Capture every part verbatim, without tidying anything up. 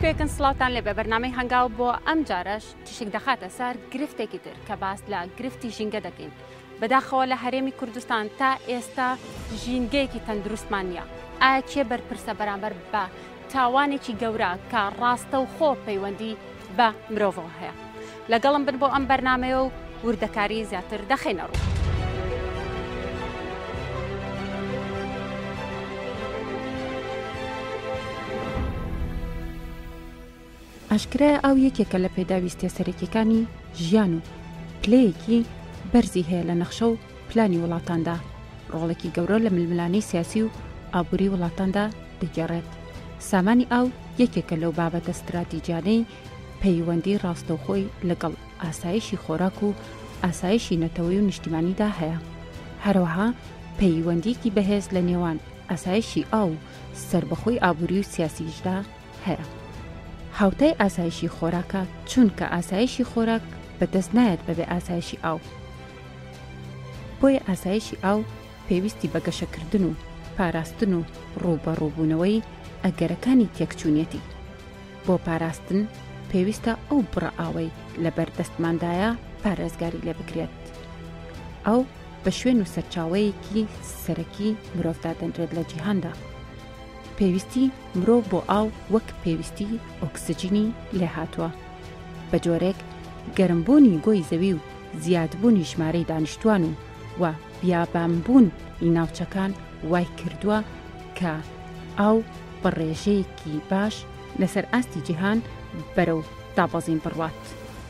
کوێکن سڵاوتان لێ بە بەرنامەی هەنگاو بۆ ئەم جارەش تشک دەخاتە سەر گرفتێکی تر کە باس لە گرفتی ژینگە دەکەین. بەداخەوە لە هەرێمی کوردستان تا ئێستا ژینگەیەکی تەندروستمان نییە. ئایا کێ بەرپرسە بەرامبەر بە تاوانێکی گەورە کە ڕاستە و خۆ پەیوەندی بە مرۆڤەوە هەیە؟ لەگەڵم بن بۆ ئەم بەرنامەیە و وردەکاری زیاتر دەخینە ڕوو. ئاشکرایە ئەو یەکێکە لە پێداویستە سەرەکیەکانی ژیان و پلەیەکی بەرزی هەیە لە نەخشە و پلانی وڵاتاندا، ڕۆڵێکی گەورە لە ململانەی سیاسی و ئابووری وڵاتاندا دەگەڕێت. سامانی ئاو یەکێکە لەو بابەتە استراتیجیانەی پەیوەندی ڕاستەوخۆی لەگەڵ ئاسایشی خۆراک و ئاسایشی نەتەوەی و نیشتیمانیدا هەیە. هەروەها پەیوەندیکی بەهێز لە نێوان ئاسایشی ئاو و سەربەخۆی ئابووری و سیاسیشدا هەیە. هاوتای ئاسایشی خۆراکە چونکە ئاسایشی خۆراک بەدەست نایەت بەبێ ئاسایشی ئاو. بۆیە ئاسایشی ئاو پێویستی بە گەشەکردن و پاراستن و ڕووبەڕووبوونەوەی ئەگەرەکانی تێکچوونیەتی. بۆ پاراستن پێویستە ئەو بڕە ئاوەی لە بەردەستماندایە پارێزگاری لێ بکرێت. ئەو بە شوێن و سەرچاوەیەکی سەرەکی مرۆڤدا دەنرێت لە جیهاندا. پێویستی مرۆڤ بۆ ئاو وەک پێویستی ئۆکسجینی لێ هاتووە. بە جۆرێک گەرمبوونی گۆی زەوی و زیادبوونی ژمارەی دانیشتوان و و بیابانبوون ناوچەکان وای کردووە کە ئاو بە ڕێژەیەکی باش لەسەر ئاستی جیهان بەرەو دابەزین بڕوات.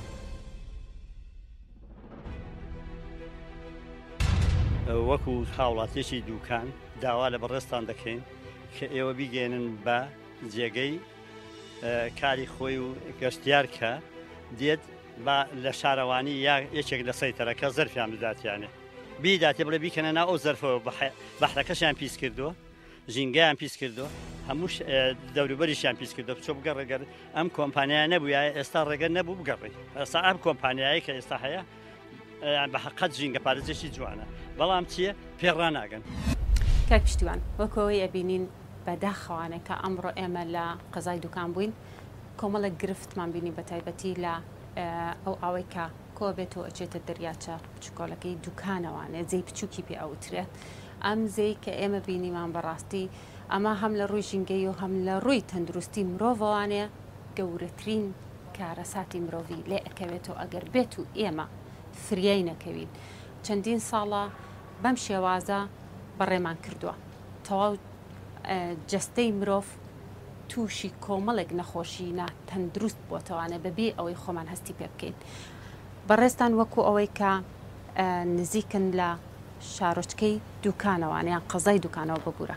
وەکو هاوڵاتێکی دووکان داوا لە بەڕێستان دەکەین کە ئێوە بیگەێنن بە جێگەی کاری خۆی و گەشتیار کە دێت بە لە شارەوانی یا یەکێک لە سەیتەرەکە زەرفیان بداتیانێ بیداتێ بڵێ بیکەنە ناو ئەو زەرفەوە بەحرەکەشیان پیس کردووە، ژینگەیان پیس کردووە، هەمووش دەوروبەریشیان پیس کردو بچۆ بگەڕێگەر ئەم کۆمپانیای نەبووە ئێستا ڕێگە نەبوو بگەڕێ. ئێستا ئەم کۆمپانیایی کە ئێستا هەیە بە حقەت ژینگە پارێزێکی جوانە، بەڵام چییە پێڕان ناگەن. کاک پشتیوان وەکەوەی ئەبینین بەداخەوانە کە ئەمڕۆ ئێمە لە قەزای دوکان بووین، کۆمەڵە گرفتمان بینی بە تایبەتی لە ئەو ئاوەی کە کۆ بێت و ئەچێتە دەریاچە بچکۆلەکەی دوکانەوانێ جێی بچووکی پێ ئەوترێت. ئەم جێی کە ئێمە بینیمان بەڕاستی ئەمە هەم لە ڕووی ژینگەی و هەم لە ڕووی تەندروستی مرۆڤەوانێ گەورەترین کارەساتی مرۆڤی لێ ئەکەوێتەوە ئەگەر بێت و ئێمە فریای نەکەوین. چەندین ساڵە بەم شێوازە بەڕێمان کردووە، تەواو جەستەی مرۆڤ تووشی کۆمەڵێک نەخۆشی ناتەندروست بۆتەوانە بەبێ ئەوەی خۆمان هەستی پێ بکەین. بەڕێستان وەکو ئەوەی کە نزیکن لە شارۆچکەی دوکانەوانیان قەزای دوکانەوە بگورە،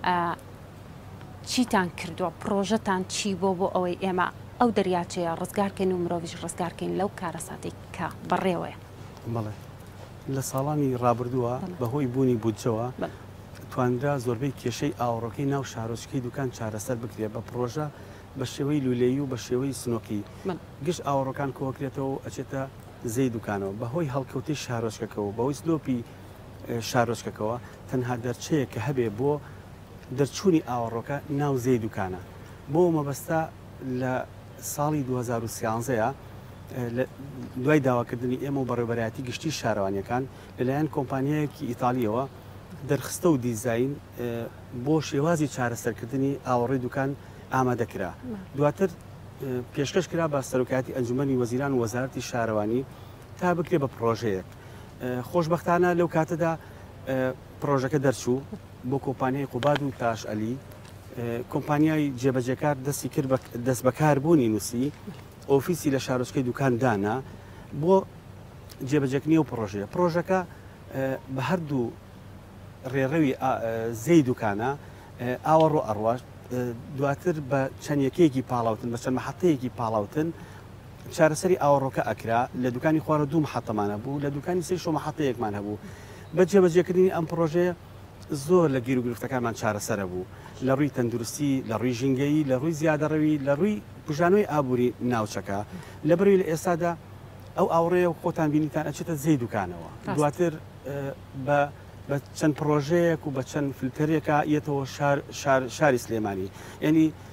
چیتان کردووە؟ پرۆژەتان چی بۆ بۆ ئەوەی ئێمە ئەو دەریاچەیە ڕزگارکەین و مرۆڤیش ڕزگارکەین لەو کارەساتێک کە بەڕێوەیە؟ بەڵێ لە ساڵانی ڕابردووە بەهۆی بوونی بودجەوە توانرا زۆربەی کێشەی ئاوڕۆکەی ناو شارۆچکەی دوکان چارەسەر بکرێت بە پرۆژە بە شێوەی لولەیی و بە شێوەی سنۆکی. گشت ئاوڕۆکان کۆکرێتەوە ئەچێتە زەی دوکانەوە بەهۆی هەڵکەوتی شارۆچکەکەەوە بەهۆی سلۆپی شارۆچکەکەەوە تەنها دەرچەیە کە هەبێ بۆ دەرچوونی ئاوەڕۆکە ناو زەی دوکانە. بۆ مەبەستا لە ساڵی دوو هەزار و سیانزەیە دوای داواکردنی ئێمە و بەڕێوەبەرایەتی گشتی شارەوانیەکان لەلایەن کۆمپانیایەکی ئیتالیەوە دەرخستە و دیزاین بۆ شێوازی چارەسەرکردنی ئاوەڕێی دوکان ئامادەکرا. دواتر پێشکەش کرا بە سەرۆکایەتی ئەنجومەنی وەزیران و وەزارەتی شارەوانی تا بکرێ بە پرۆژەیەک. خۆشبەختانە لەو کاتەدا پرۆژەکە دەرچوو بۆ کۆمپانیای قوباد و تاشئەلی. کۆمپانیای جێبەجێکار دەستی کرد دەست بەکاربوونی نووسی ئۆفیسی لە شارۆچکەی دوکان دانا بۆ جێبەجێکنی و پرۆژەیە. پرۆژەکە بە هەردوو ڕێڕەوی زەی دوکانە ئاوەڕۆ ئەڕواش دواتر بە چەندیەکەیەکی پاڵاوتن بە چەند مەحەتەیەکی پاڵاوتن چارەسەری ئاوەڕۆکە ئەکرا. لە دوکانی خوارە دوو مەحەتەمانە بوو، لە دوکانی سێ شۆ مەحەتەیەکمان هەبوو. بە جێبەجێکردنی ئەم پرۆژەیە زۆر لە گیر و گرفتەکانمان چارەسەرە بوو، لە ڕووی تەندروستی، لە ڕووی ژینگەیی، لە ڕووی زیادەڕەوی، لە ڕووی بژانۆی ئابووری ناوچەکە. لە بەروی لە ئێستادا ئەو ئاوڕێە و خۆتان بینیتان ئەچێتە زەی دوکانەوە. دواتر بە بە چەند پرۆژەیەک و بە چەند فلتەرێکە یەتەوە شاری سلێمانی. یعنی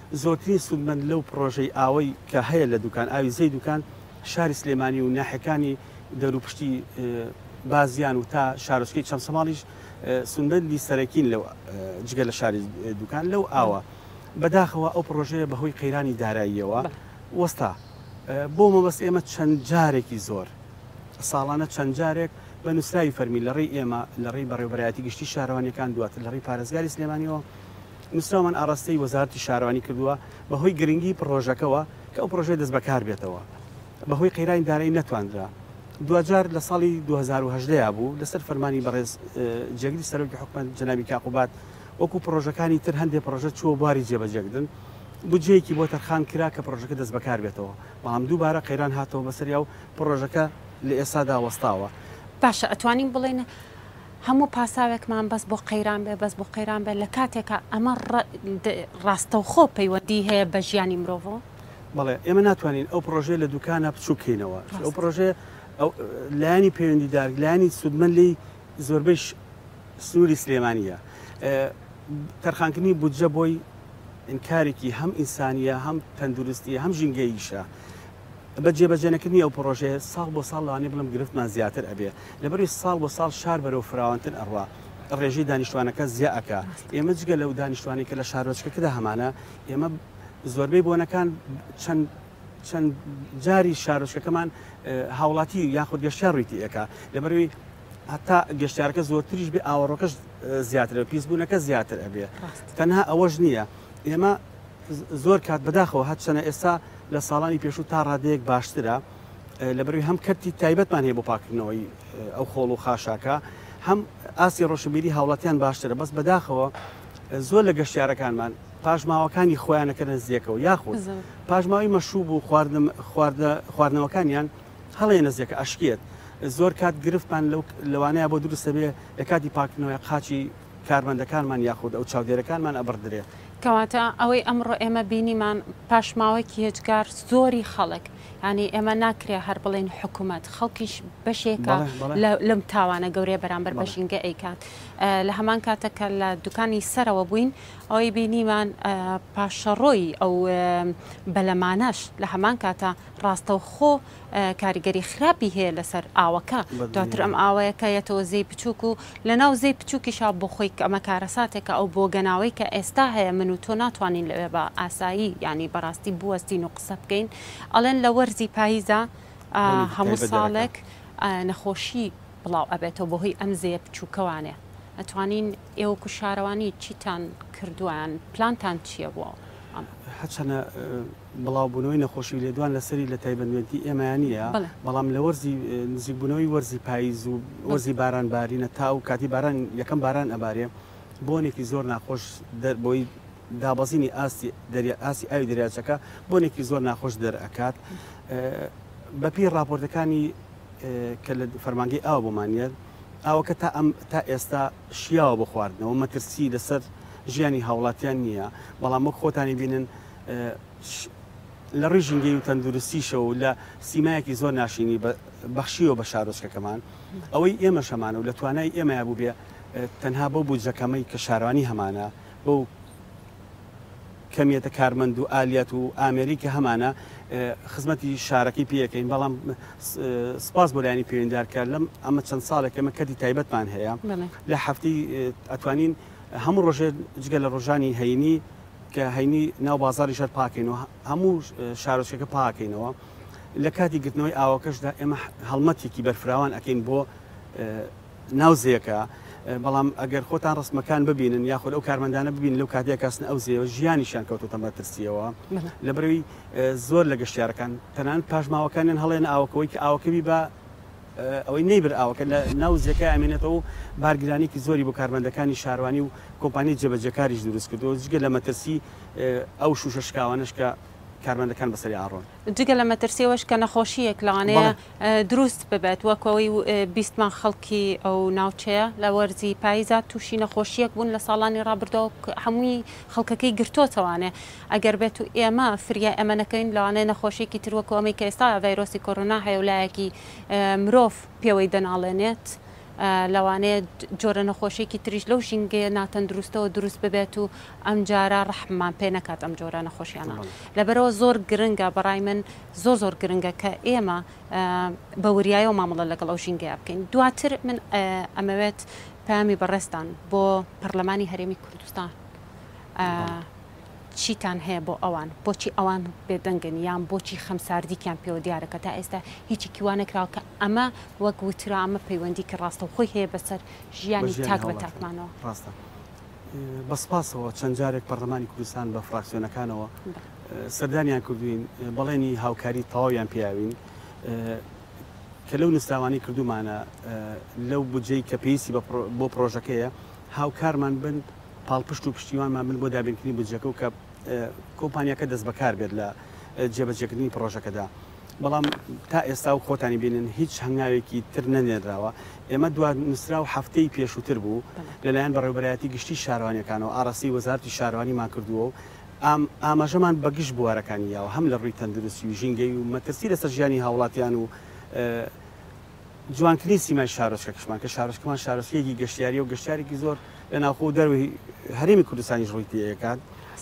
زۆرترین سودمەند لەو پرۆژەی ئاوەی کە هەیە لە دوکان ئاوی زەی دوکان شاری سلێمانی و ناحەکانی دەوروپشتی بازیان و تا شارۆچکەی چەند سەماڵیش سودمەندی سەرەکین لەو جگە لە شاری دوکان لەو ئاوە بەداخەوە ئەو پرۆژەیە بەهۆی قەیرانی داراییەوە وەستا بۆ مەبەست ئێمە چەند جارێکی زۆر ساڵانە چەند جارێک بە نووسراوی فەرمی لە ڕێی ئێمە لە ڕێی بەڕێوەبەرایەتی گشتی شارەوانیەکان دواتر لە ڕێی پارێزگاری سلێمانیەوە نووسراومان ئاڕاستەی وەزارەتی شارەوانی کردووە بەهۆی گرنگی پرۆژەکەەوە کە ئەو پرۆژەی دەست بەکار بێتەوە بەهۆی قەیرانی دارایی نەتواندرا دوجار لە ساڵی دو هەزار و هەژدە بوو لەسەر فەرمانی بەڕێز جێگری سەرۆکی حکومەت جەنابی کاقوبات وەکو پرۆژەکانی تر هەندێک پرۆژە چوە بواری جێبەجێکردن بودجەیەکی بۆ تەرخان کرا کە پرۆژەکە دەست بەکار بێتەوە بەڵام دووبارە قەیران هاتەوە بەسەریا و پرۆژەکە لە ئێستادا وەستاوە باشە ئەتوانین بڵێن هەموو پاساوێکمان بەس بۆ قەیران بێ بەس بۆ قەیران بێت لە کاتێکە ئەمە ڕاستەوخۆ پەیوەندی هەیە بە ژیانی مرۆڤ بەڵێ ئێمە ناتوانین ئەو پرۆژێ لە دوکانە بچووکەینەوە ئەو پرۆژێ لایانی پەیوەندیدار لایانی سودمەند لی زۆربەی سنووری سلێمانیە تەرخانکردنی بودجە بۆی ئینکارێکی هەم ئینسانیە هەم تەندروستیە هەم ژینگەییشە بە جێبەجێنەکردنی ئەو پرۆژەیە ساڵ بۆ ساڵ لەوانەیە بڵم گرفتمان زیاتر ئەبێ لەبەروی ساڵ بۆ ساڵ شار بەرەو فراوانتر ئەڕوا ڕێژەی دانیشتوانەکە زیائەکە ئێمە جگە لەو دانیشتوانی کە لە شارۆچکەکەدا هەمانە ئێمە زۆربەی بۆنەکان چەند چەند جاری شارۆچکەکەمان هاوڵاتی یاخود گەشتیار ڕوویتی ئەەکە لەبەروی هەتا گەشتیارەکە زۆرتریش بێ ئاوەڕۆکەش زیاترە پیسبوونەکە زیاتر ئەبێ تەنها ئەوەش نییە ئێمە زۆر کات بەداخەوە هەت چەنە ئێستا لە ساڵانی پێشوو تا ڕادەیەک باشترە لەبەروی هەم کەرتی تایبەتمان هەیە بۆ پاکردنەوەی ئەو خۆڵ و خاشاکە هەم ئاسی ڕۆشنبیری هاوڵاتیان باشترە بەس بەداخەوە زۆر لە گەشتیارەکانمان پاژماوەکانی خۆیانەکە نزیەکەەوە یاخود پاژماوی مەشوب و خواردنەوەکانیان هەڵێ نزیەکە ئەشکێت زۆر کات گرفتمان لەوانەیە بۆ دروستە بێ لە کاتی پاکردنەوەی قاچی کارمەندەکانمان یاخود ئەو چاودێرەکانمان ئەبردرێت کەواتە ئەوەی ئەمڕۆ ئێمە بینیمان پاشماوەیەکی هێچگار زۆری خەڵک ینی ئێمە ناکرێ هەر بڵێن حکوومەت خەڵکیش بەشێکە لەم تاوانە گەورەیە بەرامبەر بە ژینگە ئەیکات لە هەمان کاتەکە لە دوکانی سەرەوە بووین ئەوەی بینیمان پاشەڕۆی ئەو بەلەمانەش لە هەمان کاتە ڕاستەوخۆ کاریگەری خراپی هەیە لەسەر ئاوەکە دواتر ئەم ئاوەیەکەیەتەوە زەی بچووک و لە ناو زەی بچووکیشا بۆ خۆی ئەمە کارەساتێکە ئەو بۆ گەناوەی کە ئێستا هەیە من و تۆ ناتوانین لەوێ بە ئاسایی ینی بەڕاستی بوەستین و قسە بکەین ئەڵێن لە وەرزی پاییزە هەموو ساڵێک نەخۆشی بڵاو ئەبێتەوە بۆهۆی ئەم زەیە بچووکەوانێ ئەتوانین ئێوەکو شارەوانی چیتان کردویان پلانتان چییە بووە؟ هەچەنە بڵاوبوونەوەی نەخۆشی لێدوان لەسەری لە تایبەتمەندی ئێمەیانە بەڵام لە وەرزی نزیکبوونەوەی وەرزی پاییز و وەرزی بارانبارینە تا و کاتی باران یەکەم باران ئەبارێ بۆنێکی زۆر ناخۆش بۆی دابەزینی ئاسی ئاسی ئاوی دەریاچەکە بۆنێکی زۆر ناخۆش دەرئەکات بەپی راپۆرتەکانی کە لە فەرمانگەی ئاوە بۆمانێت ئاوەکە تا ئەم تا ئێستا شیاوە بۆ خواردنەوە مەترسی لەسەر ژیانی هاوڵاتیان نییە بەڵام وەک خۆتانی بینن لە ڕێی ژینگەی و تەندروستیشە و لە سیمایەکی زۆر ناشینی بەخشیەوە بە شارۆچکەکەمان ئەوەی ئێمە شەمانە و لە توانای ئێمەیە بوو بێ تەنها بۆ بودجەکەمەی کە شارەوانی هەمانە بۆ کەمیەتە کارمەند و ئالیەت و ئامێریکە هەمانە خزمەتی شارەکەی پێەکەین بەڵام سپاس بۆ لایانی پەیوەندیدارکە لەم ئەمە چەند ساڵێک ئەمە کەتی تایبەتمان هەیە لە هەفتەی ئەتوانین هەموو ڕۆژێ جگە لە ڕۆژانی هەینی کە هەینی ناو بازاری شەر پاکەینەوە هەموو شارۆچکەکە پاکەینەوە لە کاتی گرتنەوەی ئاوەکەشدا ئێمە هەڵمەتێکی بەرفراوان ئەکەین بۆ ناوزەیەکە بەڵام ئەگەر خۆتان ڕستمەکان ببینن یاخود ئەو کارمەندانە ببین لەو کاتێک کەسن ئەو زێەوە ژیانیشان کەوتوتە مەترسیەوە لە بەروی زۆر لە گەشتیارەکان تەنان پاژماوەکانیان هەڵێن ئاوەکەوەی کە ئاوەکەبی بە ئەوەی نەیبر ئاوەکە لە ناوزیەکە ئەمێنێتەوە و بارگرانێکی زۆری بۆ کارمەندەکانی شاروانی و کۆمپانی جێبەجێکاریش دروست کردەوە جگە لە مەترسی ئەو شوشە شکاوانش کە کارمەندەکان بەسەری ئاڕۆن جگە لە مەترسیەوەش کە نەخۆشیەک لەوانەیە دروست ببێت وەکەوەی بیستمان خەڵکی ئەو ناوچەیە لە وەرزی پاییزە تووشی نەخۆشیەک بوون لە ساڵانی ڕابردەوە هەمووی خەڵکەکەی گرتوتەوانێ ئەگەر بێت و ئێمە فریا ئەمەنەکەین لەوانەیە نەخۆشیێکی تروەکو ئەمەی کە ئێستا ڤایرۆسی کۆڕۆنا هەیە و لایەکی مرۆڤ پێوەی دەناڵێنێت لەوانەیە جۆرە نەخۆشیێکی تریش لەو ژینگەیە ناتەندروستەوە دروست ببێت و ئەم جارە ڕەحممان پێ نەکات ئەم جۆرە نەخۆشیانە لەبەرەوە زۆر گرنگە بەڕای من زۆر زۆر گرنگە کە ئێمە بە وریایەوە مامەڵە لەگەڵ ئەو ژینگەیە بکەین. دواتر من ئەمەوێت پامی بەڕێستان بۆ پەرلەمانی هەرێمی کوردستان چیتان هەیە بۆ ئەوان بۆچی ئەوان بێدەنگن یان بۆچی خەمساردییان پێوە دیارەکە تا ئێستا هیچی کیوانەکراوە کە ئەمە وەک وترا ئەمە پەیوەندی کە ڕاستە و خۆی هەیە بەسەر ژیانی تاک بە تاکمانەوە. ڕاستە بەسپاسەوە چەند جارێک پەرلەمانی کوردستان بە فراکسیۆنەکانەوە سەردانیان کردوین بەڵێنی هاوکاری تەواویان پێیاوین کە لەو نووسراوانی کردومانە لەو بودجەی کە پێویستی بۆ پرۆژەکەیە هاوکارمان بن پاڵپشت و پشتیوانمان بن بۆ دابینکردنی بودجەکە و کە کۆمپانیاکە دەست بەکار بێت لە جێبەجێکردنی پرۆژەکەدا. بەڵام تا ئێستا و خۆتانی بینن هیچ هەنگاوێکی تر نەنێراوە. ئێمە دو نووسرا و هەفتەی پێشووتر بوو لەلایەن بەڕێوەبەرایەتی گشتی شارەوانیەکانەوە ئاڕاستی وەزارەتی شارەوانیمان کردووە و ئاماژەمان بەگشت بوارەکانی یاوە هەم لە ڕووی تەندروستی و ژینگەی و مەترسی لەسەر ژیانی هاوڵاتیان و جوانکردنی سیمای شارۆچکەکەشمان کە شارۆچکەمان شارۆچکەیەکی گەشتیاری و گەشتارێکی زۆر لە ناوخۆ دەروی هەرێمی کوردستانیش ڕووی تێیەکات.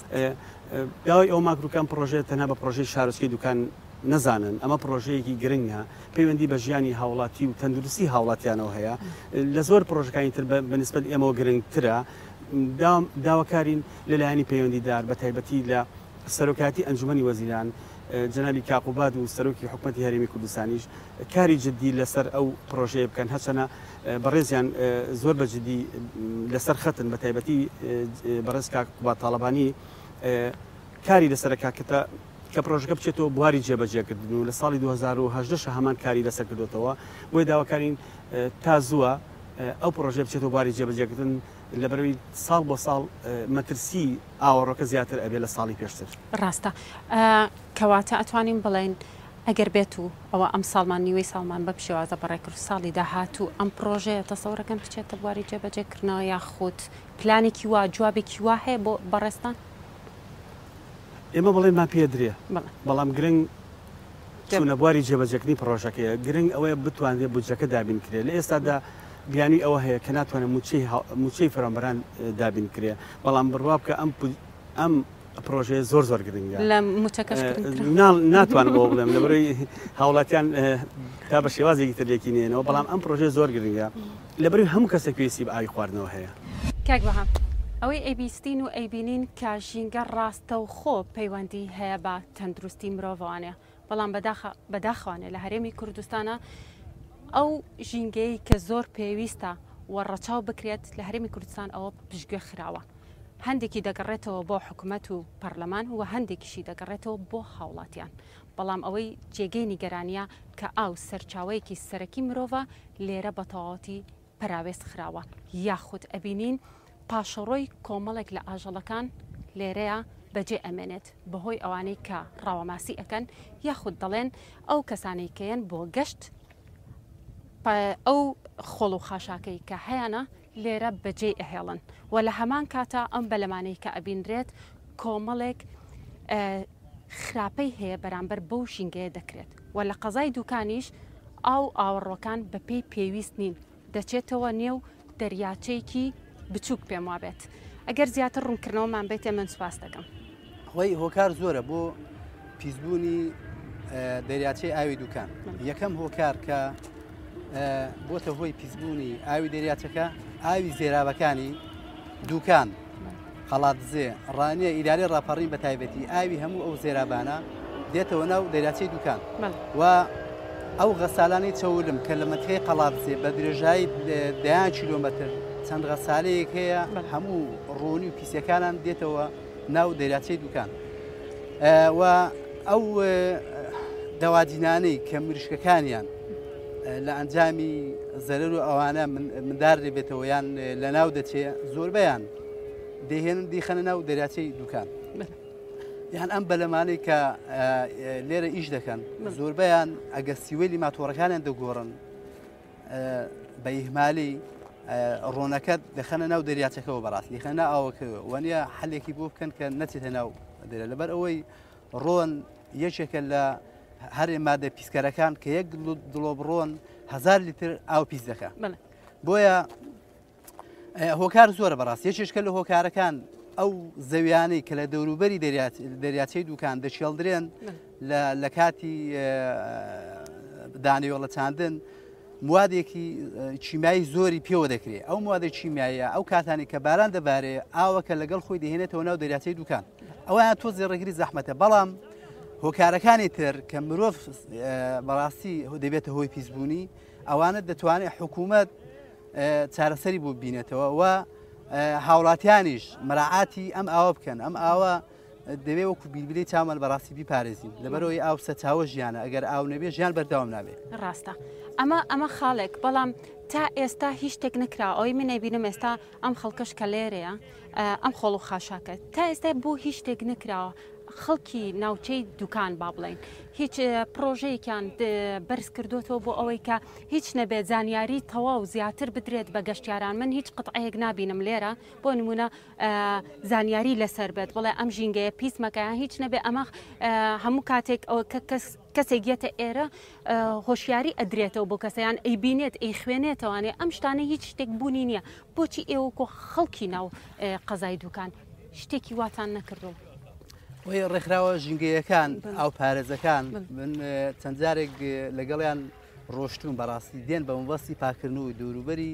داوای ئەو ماکروکان پرۆژێ تەنها بە پرۆژەی شارۆچکەی دوکان نەزانن ئەمە پرۆژەیەکی گرنگە پەیوەندی بە ژیانی هاوڵاتی و تەندروستی هاوڵاتیانەوە هەیە لە زۆر پرۆژەکانی تر بەنسبەت ئێمەوە گرنگترە داواکارین لەلایەنی پەیوەندیدار بە تایبەتی لە سەرۆکاتی ئەنجومەنی وەزیران جەنابی کاقوباد و سەرۆکی حکوومەتی هەرێمی کوردستانیش کاری جددی لەسەر ئەو پرۆژەیە بکەن هەچەنە بەڕێزیان زۆر بەجددی لەسەر خەتن بە تایبەتی بەڕێز کاقوباد تاڵەبانی کاری لەسەرەکە کە پرۆژەکە بچێتەوە بواری جێبەجێکردن و لە ساڵی دوو هەزار و هەژدە هەمان کاری لەسەر کردوتەوە بۆی داواکارین تا زووە ئەو پرۆژە بچێتەوە بواری جێبەجێکردن لەبەرەوەی ساڵ بۆ ساڵ مەترسی ئاوەڕۆکە زیاتر ئەبێ لە ساڵی پێشتر. ڕاستە کەواتە ئەتوانین بڵێن ئەگەر بێت و ئەوە ئەم ساڵمان نیوەی ساڵمان بە پشێوازە بەڕێکرد ساڵی داهاتوو ئەم پرۆژەیە تەسەوڕەکەم بچێتە بواری جێبەجێکردنەوە یاخود پلانێکی وا جوابێکی وا هەیە بۆ بەڕێستان؟ ئێمە بڵێنمان پێ درێ بەڵام گرنگ چوونە بواری جێبەجێکردنی پرۆژەکەیە گرنگ ئەوەیە بتوانێت بودجەکە دابین کرێ لە ئێستادا بیانی ئەوە هەیە کە ناتوانێت موچەی فەرەنبەران دابین کرێ بەڵام بڕوا بکە ئەم ئەم پرۆژەیە زۆر زۆر گرنگە لە موچەکەش ناتوان بۆ بڵێم لەبەرەوەی هاوڵاتیان تا بە شێوازێکی تر لێکی نێنەوە بەڵام ئەم پرۆژەیە زۆر گرنگە لەبەرەوەی هەموو کەسێک پێویستی بە ئاوی خواردنەوە هەیە. کاک بەهام ئەوەی ئەیبیستین و ئەیبینین کە ژینگە ڕاستە و خۆ پەیوەندی هەیە بە تەندروستی مرۆڤوانەیە بەڵام بەداخوانێ لە هەرێمی کوردستانە ئەو ژینگەی کە زۆر پێویستە و ڕەچاو بکرێت لە هەرێمی کوردستان ئەوە پشتگوێ خراوە هەندێکی دەگەڕێتەوە بۆ حکوومەت و پەرلەمان و هەندێکیشی دەگەڕێتەوە بۆ هاوڵاتیان بەڵام ئەوەی جێگەی نیگەرانیە کە ئاو سەرچاوەیەکی سەرەکی مرۆڤە لێرە بە تەواوەتی پەراوێست خراوە یاخود ئەبینین پاشەڕۆی کۆمەڵێک لە ئاژەڵەکان لێرەیە بەجێ ئەمێنێت بەهۆی ئەوانەی کە ڕاوەماسی ئەەکەن یاخود دەڵێن ئەو کەسانەی کەیەن بۆ گەشت ئەو خۆڵ و خاشاکەی کە هەیەە لێرە بەجێ ئەهێڵن و لە هەمان کاتە ئەم بەلەمانەی کە ئەبینرێت کۆمەڵێک خراپەی هەیە بەرامبەر بەو ژینگەیە دەکرێت و لە قەزای دوکانیش ئاو ئاوەڕۆکان بەپێی پێویست نین دەچێتەوە نێو دەریاچەیەکی بچووک پێم وابێت ئەگەر زیاتر ڕوونکردنەوەمان بێت من سوپاس دەکەم. خۆی هۆکار زۆرە بۆ پیسبوونی دەریاچەی ئاوی دوکان یەکەم هۆکار کە بۆتە هۆی پیسبوونی ئاوی دەریاچەکە ئاوی زێرابەکانی دوکان قەڵاتزێ ڕانیە ئیداری ڕاپەڕین بە تایبەتی ئاوی هەموو ئەو زێرابانە دێتەوە ناو دەریاچەی دوکان و ئەو غەسالانەی چەولم کە لە مەتخەی قەڵاتزێ بە درێژایی دەیان کیلۆمەتر چەند غەسالەیەک هەیە هەموو ڕۆنی و پیسەکانان دێتەوە ناو دەریاچەی دوکان و ئەو دەوادینانەی کە مریشکەکانیان لە ئەنجامی زەرەر و ئەوانە مندار دەبێتەوە یان لە ناو دەچێت زۆربەیان دەهێنن دیخەنە ناو دەریاچەی دوکان یان ئەم بەلەمانەی کە لێرە ئیش دەکەن زۆربەیان ئەگە سیوەیلی ماتۆڕەکانیان دەگۆڕن بە ئیهمالی ڕۆنەکە دەخەنە ناو دەریاچەکەەوە بەڕاستی دەخەنە ئاوەکەوە وانە حلێکی بۆ بکەن کە نەچێتە ناو دەرە لەبەر ئەوەی ڕۆن یەکێکە لە هەرێ مادە پیسکەرەکان کە یەک دڵۆ بڕۆن هەزار لیتر ئاو پیس دەکە بۆیە هۆکار زۆرە بەڕاست یەکێشکە لە هۆکارەکان ئەو زەویانەی کە لە دەوروبەری دەریاچەی دوکان دەشێڵدرێن لە کاتی دانیوێڵە چاندن موادێکی چیمایی زۆری پێوە دەکرێت ئەو موادە چیمایە ئەو کاتانی کە باران دەبارێ ئاوەکە لەگەڵ خۆی دەهێنێتەوە ناو دەریاچەی دوکان ئەویان تۆ زێڕەگری زەحمەتە بەڵام هۆکارەکانی تر کە مرۆڤ بەڕاستی دەبێتە هۆی پیسبوونی ئەوانە دەتوانێت حکوومەت چارەسەری بۆ بینێتەوە و هاوڵاتیانیش مەراعاتی ئەم ئاوە بکەن ئەم ئاوە دەبێت وەکو بیلبیلی چاومەل بەڕاستی بیپارێزین لەبەرەوەی ئاو سەرچاوە ژیانە ئەگەر ئاو نەبێ ژیان بەردەوام نابێت ڕاستە ئەمە ئەمە خاڵێک بەڵام تا ئێستا هیچ شتێک نکرا ئەوی من نەبینم ئێستا ئەم خەڵکەش کە لێرەیە ئەم خۆڵ و خاشاکە تا ئێستا بۆ هیچ شتێک نکراوە خەڵکی ناوچەی دوکان با بڵین هیچ پرۆژەیەکیان بەرز کردوتەوە بۆ ئەوەی کە هیچ نەبێت زانیاری تەواو زیاتر بدرێت بە گەشتیاران من هیچ قەتعەیەک نبینم لێرە بۆ نمونە زانیاری لەسەر بێت بڵێ ئەم ژینگەیە پیسمەکەیان هیچ نەبێت ئەمە هەموو کاتێک ئەوە کەسێک گێتە ئێرە هۆشیاری ئەدرێتەوە بۆ کەسەیان ئەی بینێت ئەی خوێنێتەوانێ ئەم شتانە هیچ شتێک بوونی نییە بۆچی ئێوەکۆ خەڵکی ناو قەزای دوکان شتێکی واتان نەکردو وی ڕێکخراوە ژینگەیەکان ئەو پارێزەکان من چەند جارێک لەگەڵیان ڕۆشتون بەڕاستی دێن بە مەبەستی پاکردن و دەوروبەری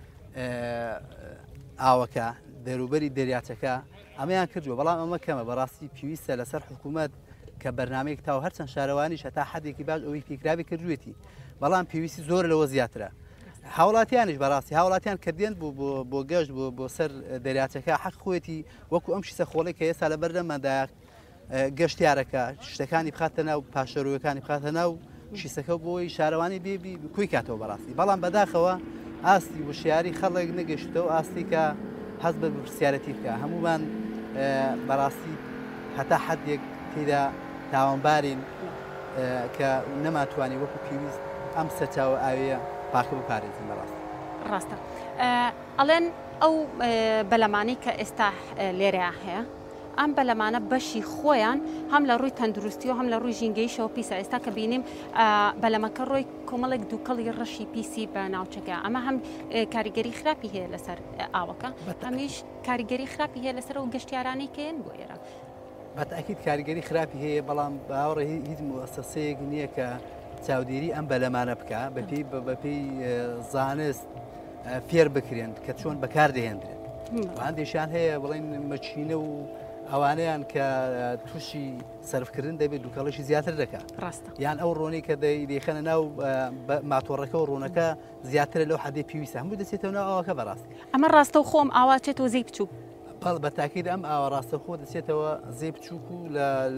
ئاوەکە دەوروبەری دەریاچەکە ئەمەیان کردووە بەڵام ئەمە کەمە بەڕاستی پێویستە لەسەر حکوومەت کە بەرنمەیەک تاو هەرچەند شارەوانیش هەتا حەدێکی باش ئەوەی پێکراوی کردوێتی بەڵام پێویستی زۆر لەوە زیاترە هاوڵاتیانش بەڕاستی هاوڵاتیان کە دێن بۆ گەشت بۆ سەر دەریاچەکە حەق خۆەتی وەکو ئەم شیسە خۆڵی کە ئێستا لە بەردەمەدا گەشتیارەکە شتەکانی بخاتە ناو پاشەروەکانی بخاتە ناو شیسەکە بۆی شارەوانی بێبی کوی کاتەوە بەڕاستی بەڵام بەداخەوە ئاستی وشیاری خەڵک نەگەشتەوە ئاستی کە حەز بە پرسیارەتی بکە هەمومان بەڕاستی هەتا حەدێک تێدا تاوانبارین کە نەماتوانی وەکو پێویست ئەم سەرچاوە ئاوەیە پاکە بپارێزین بەڕاستی ڕاستە ئەڵێن ئەو بەلەمانی کە ئێستا لێرە هەیە ئەم بەلەمانە بەشی خۆیان هەم لە ڕووی تەندروستی و هەم لە ڕووی ژینگەیشەوە پیسە ئێستا کە بینیم بەلەمەکە ڕۆی کۆمەڵێک دووکەڵی ڕەشی پیسی بە ناوچەکە ئەمە هەم کاریگەری خراپی هەیە لەسەر ئاوەکە هەمیش کاریگەری خراپی هەیە لەسەر و گەشتیارانی کێن بۆ ئێرە بەتاکید کاریگەری خراپی هەیە بەڵام باوەڕە هیچ مؤسسەیەک نییە کە چاودێری ئەم بەلەمانە بکە بەپێی بەپێی زانست فێر بکرێن کە چۆن بەکاردەهێنرێت هەندێکیان هەیە بڵێن مەچینە و ئەوانەیان کە تووشی سەرفکردن دەبێت دووکەڵەشی زیاتر دەکات یان ئەو ڕۆنی کە دەیخەنە ناو ماتۆڕەکە و ڕۆنەکە زیاترە لەو حەدەی پێویستە هەموو دەچێتەوە ناو ئەوەکە بەڕاستی ئەمە ڕاستە و خۆم ئاوا چێتەوە زەی بچوو بەڵ بە تاکید ئەم ئاوە ڕاستە خۆ دەچێتەوە زێ بچووک و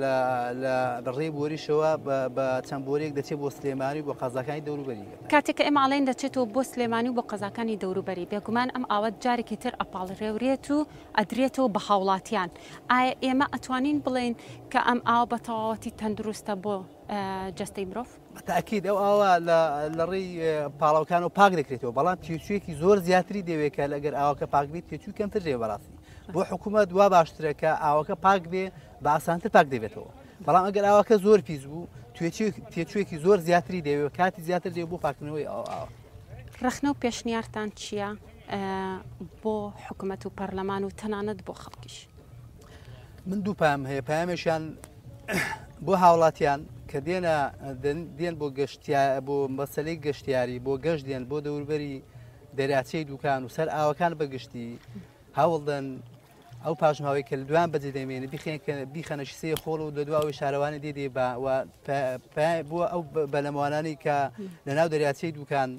لە ڕێ بۆریشەوە بە چەند بۆرێک دەچێت بۆ سلێمانی بۆ قەزاکانی دەوروبەری کاتێککە ئێمە ئاڵێن دەچێتەوە بۆ سلێمانی و بۆ قەزاکانی دەوروبەری بێگومان ئەم ئاوە جارێکی تر ئەپاڵڕێورێت و ئەدرێتەوە بە هاوڵاتیان ئایا ئێمە ئەتوانین بڵێن کە ئەم ئاوە بە تەواوەتی تەندروستە بۆ جەستەی مرۆڤ بەتاکید ئەو ئاوە لە ڕێی پاڵاوکان و پاک دەکرێتەوە بەڵام تێچوویەکی زۆر زیاتری دەوێت کە لەگەر ئاوەکە پاک بێت تێچوو کەمتر دێ بەڕاستی بۆ حکوومەت وا باشترە کە ئاوەکە پاک بێ بە ئاسانتر پاک دەبێتەوە بەڵام ئەگەر ئاوەکە زۆر پیس بوو تێچوویەکی زۆر زیاتری دەوێت کاتی زیاتر دێ بۆ پاکردنەوەی ئاوە ڕخنە و پێشنیارتان چییە بۆ حکوومەت و پەرلەمان و تەنانەت بۆ خەڵکیش من دوو پام هەیە پامێکیان بۆ هاوڵاتیان کە دێنە دێن بۆ بۆ مەسەلەی گەشتیاری بۆ گەشت دێن بۆ دەوروبەری دەریاچەی دوکان و سەر ئاوەکان بەگشتی هەوڵدەن ئەو پاژماوەی کە لە دوان بەجێ دەمێنێت بیخەنەشی سێ خۆڵ و دەدواوی شارەوانی دێدێ بۆ ئەو بەلەموانانی کە لە ناو دەریاچەی دوکان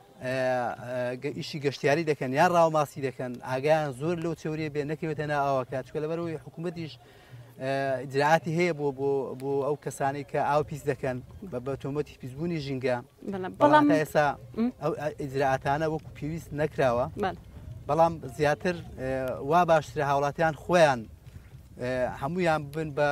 ئیشی گەشتیاری دەکەن یان ڕاوماسی دەکەن ئاگایان زۆر لەو چێوریە بێ نەکەوێتە ناو ئاوەکە چکە لەبەرەوەی حکوومەتیش ئیجراعاتی هەیە بۆ بۆ ئەو کەسانی کە ئاو پیس دەکەن بە تۆمەتی پیسبوونی ژینگە بەڵام ئێستا ئەو ئیجراعاتانە وەکو پێویست نەکراوە بەڵام زیاتر وا باشترە هاوڵاتیان خۆیان هەمویان بن بە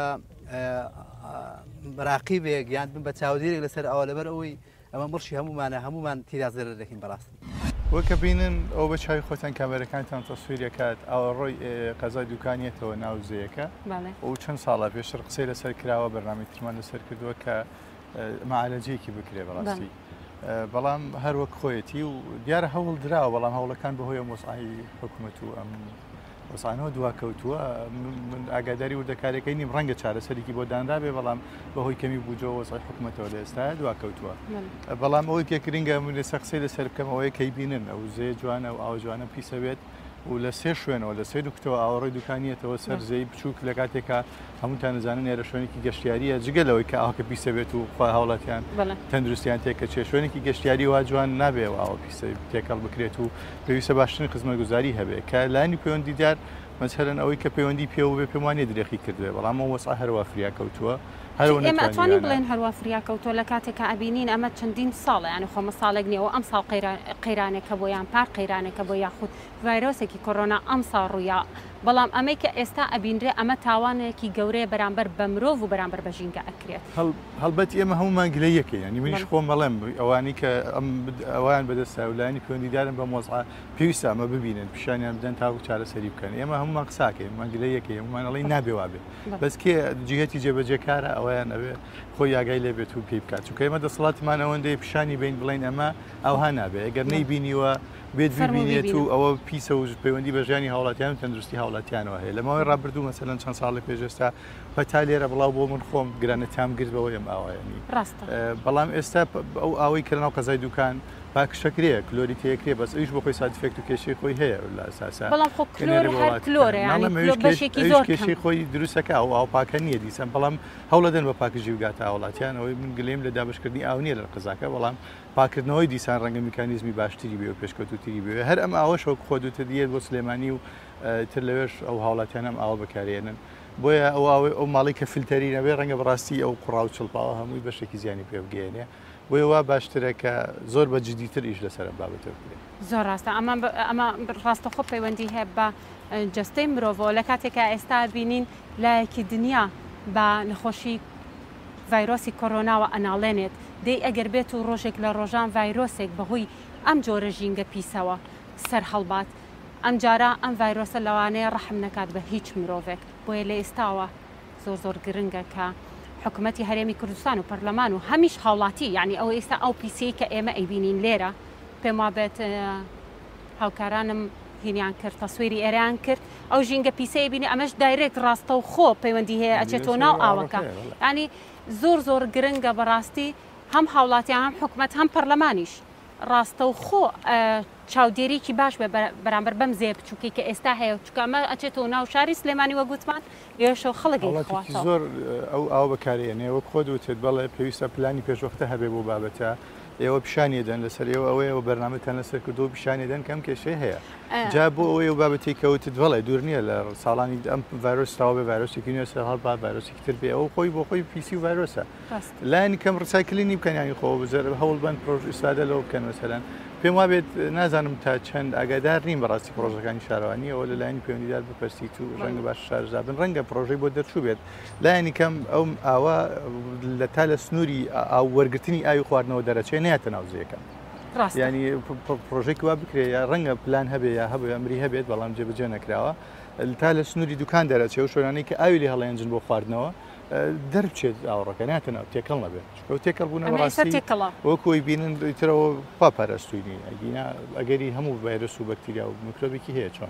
ڕاقیبێک یان بن بە چاودێرێک لەسەر ئەوە لەبەر ئەوەی ئەمە مڕشی هەمومانە هەمومان تێدا زەرەر دەکەین بەڕاستی وەکە بینن ئەو بە چای خۆتان کامێرەکانتان تەسویرەکات ئەوە ڕۆی قەزای دوکانیەتەوە ناو زەیەکە و چەند ساڵە پێشتر قسەی لەسەر کراوە بەرنامەی ترمان لەسەر کردووە کە مەعالەجەیەکی بکرێ بەڕاستی بەڵام هەروەک خۆیەتی و دیارە هەوڵ دراوە بەڵام هەوڵەکان بەهۆی مۆسعی حکوومەت و ئەم وەسانەوە دواکەوتووە من ئاگاداری وردەکارەکەی نیم ڕەنگە چارەسەرێکی بۆ دانرابێ بەڵام بەهۆی کەمی بووجەوە وەسای حکوومەتەوە لە ئێستا دواکەوتووە بەڵام ئەوەی پێکرینگە من لە سەقسەی لەسەر بکەم ئەوەیە کەی بینن ئەو زێ جوانە و ئاو جوانە پیسەوێت و لە سێ شوێنەوە لە سێ دوکتەوە ئاوەڕۆی دوکانیەتەوە سەر زەی بچووک لە کاتێکا هەمووتان نزانن ئێرە شوێنێکی گەشتیاریە جگەلەوەی کە ئاوکە پیسەبێت و خوا هاوڵاتیان تەندروستیان تێکە چێ شوێنێکی گەشتیاری وا جوان نابێ و ئاوە پیسە تێکەڵ بکرێت و پێویستە باشترین خزمەتگوزاری هەبێت کە لانی پەیوەندی دیار مەسەرەن ئەوەی کە پەیوەندی پێ و بێ پێم وانێ درێخی کردوێ بەڵام ئەو وەسع هەروە فریا کەوتووە ئێمە ئەتوانین بڵێن هەروە فریا کەوتۆ لە کاتێککە ئەبینین ئەمە چەندین ساڵە یانی خۆمە ساڵێک نیەوە ئەم ساڵ قەیرانێکە بۆ یان پار قەیرانێکە بۆ یاخود ڤایرۆسێکی کۆرۆنا ئەم ساڵ ڕوویا بەڵام ئەمەی کە ئێستا ئەبینرێ ئەمە تاوانێکی گەورەیە بەرامبەر بە مرۆڤ و بەرامبەر بە ژینگە ئەکرێت هەڵبەت ئێمە هەمومان گلەیەکە ینی منیش خۆم بەڵێم ئەوانی کە ئەوان بەدەست ئەولانی پەیوەندیدارن بە مۆزعا پێویستە ئەمە ببینن پیشانیان بدەن تاوەکو چارەسەری بکەن ئێمە هەمومان قساکەین مانگلەیەکە هەمومانەڵی نابێ وابێ بەس کێ جهەتی جێبەجێکارە ئەویان ئەوێ خۆی یاگای لێ بێت و پێی بکات چونکە ئێمە دەسەڵاتمان ئەوەندەی پیشانی بین بڵین ئەمە ئەوها نابێ ئەگەر نەیبینیوە بێت ببینێت و ئەوە پیسە و پەیوەندی بە ژیانی هاوڵاتیان و تەندروستی هاوڵاتیانەوە هەیە لەماوەی ڕابردوو مەسەلەن چەند ساڵی پێشێستا هەتا لێرە بڵاو بۆ من خۆم گرانەتیام گرت بەوە ئەم ئاوایانی بەڵام ئێستا ئەو ئاوەی کردنەوە قەزای دوکان باکشەکرێ کلۆری تەیەکرێ بەس ئەویش بۆ خۆی سادفێکت و کێشەی خۆی هەیە لە ئەساسا کێشەی خۆی دروستەکە ئەو ئاوپاکە نییە دیسان بەڵام هەوڵە دەن بە پاکژی وگاتە هاوڵاتیان ئەوەی من گلێم لە دابشکردنی ئاو نییە لە قزاکە بەڵام پاکردنەوەی دیسان ڕەنگە میکانیزمی باشتری بێ و پێشکەوتوتری بێ هەر ئەم ئاوەشەوە خۆدوتە دیێت بۆ سلێمانی و تر لەوێش ئەو هاوڵاتیان ئەم ئاوە بەکارێنن بۆیە ئەو ئەو ماڵی کە فیلتەری نەبێ ڕەنگە بەڕاستی ئەو قوڕا و چڵپاوە هەمووی بەشێکی زیانی پێ بگەێنێ بۆیە وا باشترە کە زۆر بە جدیتر ئیش لەسەر بابەتە بکرێت زۆر ڕاستە ئەمە ئەمە ڕاستەخۆ پەیوەندی هەیە بە جەستەی مرۆڤەوە لە کاتێکە ئێستا بینین لایەکی دنیا بە نەخۆشی ڤایرۆسی کۆرۆناوە ئەناڵێنێت دەی ئەگەر بێت و ڕۆژێک لە ڕۆژان ڤایرۆسێک بەهۆی ئەم جۆرە ژینگە پیسەوە سەر هەڵبات ئەم جارە ئەم ڤایرۆسە لەوانەیە ڕەحم نەکات بە هیچ مرۆڤێک بۆیە لە ئێستاوە زۆر زۆر گرنگە کە حکوومەتی هەرێمی کوردستان و پەرلەمان و هەمیش هاوڵاتی یعنی ئەو ئێستا ئەو پیسی کە ئێمە ئەیبینین لێرە پێم وابێت هاوکارانم هینیان کرد تەسوێری ئێران کرد ئەو ژینگە پیسەیە بینی ئەمەش دایرێکت ڕاستە و خۆ پەیوەندی هەیە ئەچێتۆ ناو ئاوەکە ینی زۆر زۆر گرنگە بەڕاستی هەم هاوڵاتیان هەم حکوومەت هەم پەرلەمانیش ڕاستە و خۆ چاودێریکی باش بە بەرامبەر بەم زێ بچووکی کە ئێستا هەیە چکەمە ئەچێتەوە ناو شاری سلێمانی وەگوتمان ێشە خەڵکی زۆر ئەو ئاو بەکارێنێ وەک خۆ دوتێت بەڵێ پێویستە پلانی پێشوەختە هەبێ بۆ بابەتە ئێوە پیشانیدەن لەسەر ئێوە ئەوەیە بەرنامەتان لەسەر کردو پیشانیدەن کەم کێشەی هەیە جا بۆ ئەوەی و بابەتی کەوتت بەڵێ دوور نییە لە ساڵانی ئەم ڤایرۆسستاوە بێ ڤایرۆسێکی نوێ سەر هەڵبا ڤایرۆسێکی تر بێ ئەو خۆی بۆ خۆی پیسی و ڤایرۆسە لایەنی کەم ڕسایکلینی بکەنیانی خۆ بزەر هەوڵ بن پرۆژ ئیسادە لەوە بکەن مەسەلەن پێم وابێت نازانم تا چەند ئاگادار نیم بەڕاستی پرۆژەکانی شارەوانی ئەوە لە لایەنی پەیوەندیدار بپەرسیت و ڕەنگە باش شارزابن ڕەنگە پرۆژەی بۆ دەرچوو بێت لایەنی کەم ئەو ئاوا لە تا لە سنووری ئاو وەرگرتنی ئاوی خواردنەوە دەرەچێ نێتە ناوزەکە ینی پرۆژێکی وا بکرێ یا ڕەنگە پلان هەبێ یا هەبێ ئەمری هەبێت بەڵام جێبەجێ نەکراوە تا لە سنووری دوکان دەرەچێ و شوێنانەی کە ئاوی لێ هەڵێنجن بۆ خواردنەوە دەربچێت ئاوڕەکە ناتەنەوە تێکەڵ نەبێت ئەو تێکەڵ بوون ڕاستی وەکۆی بینن ترەوە خوا پاراستوینی ئەگینا ئەگەری هەموو ڤایرۆس و بەکتریا و میکرۆبێکی هەیە چۆن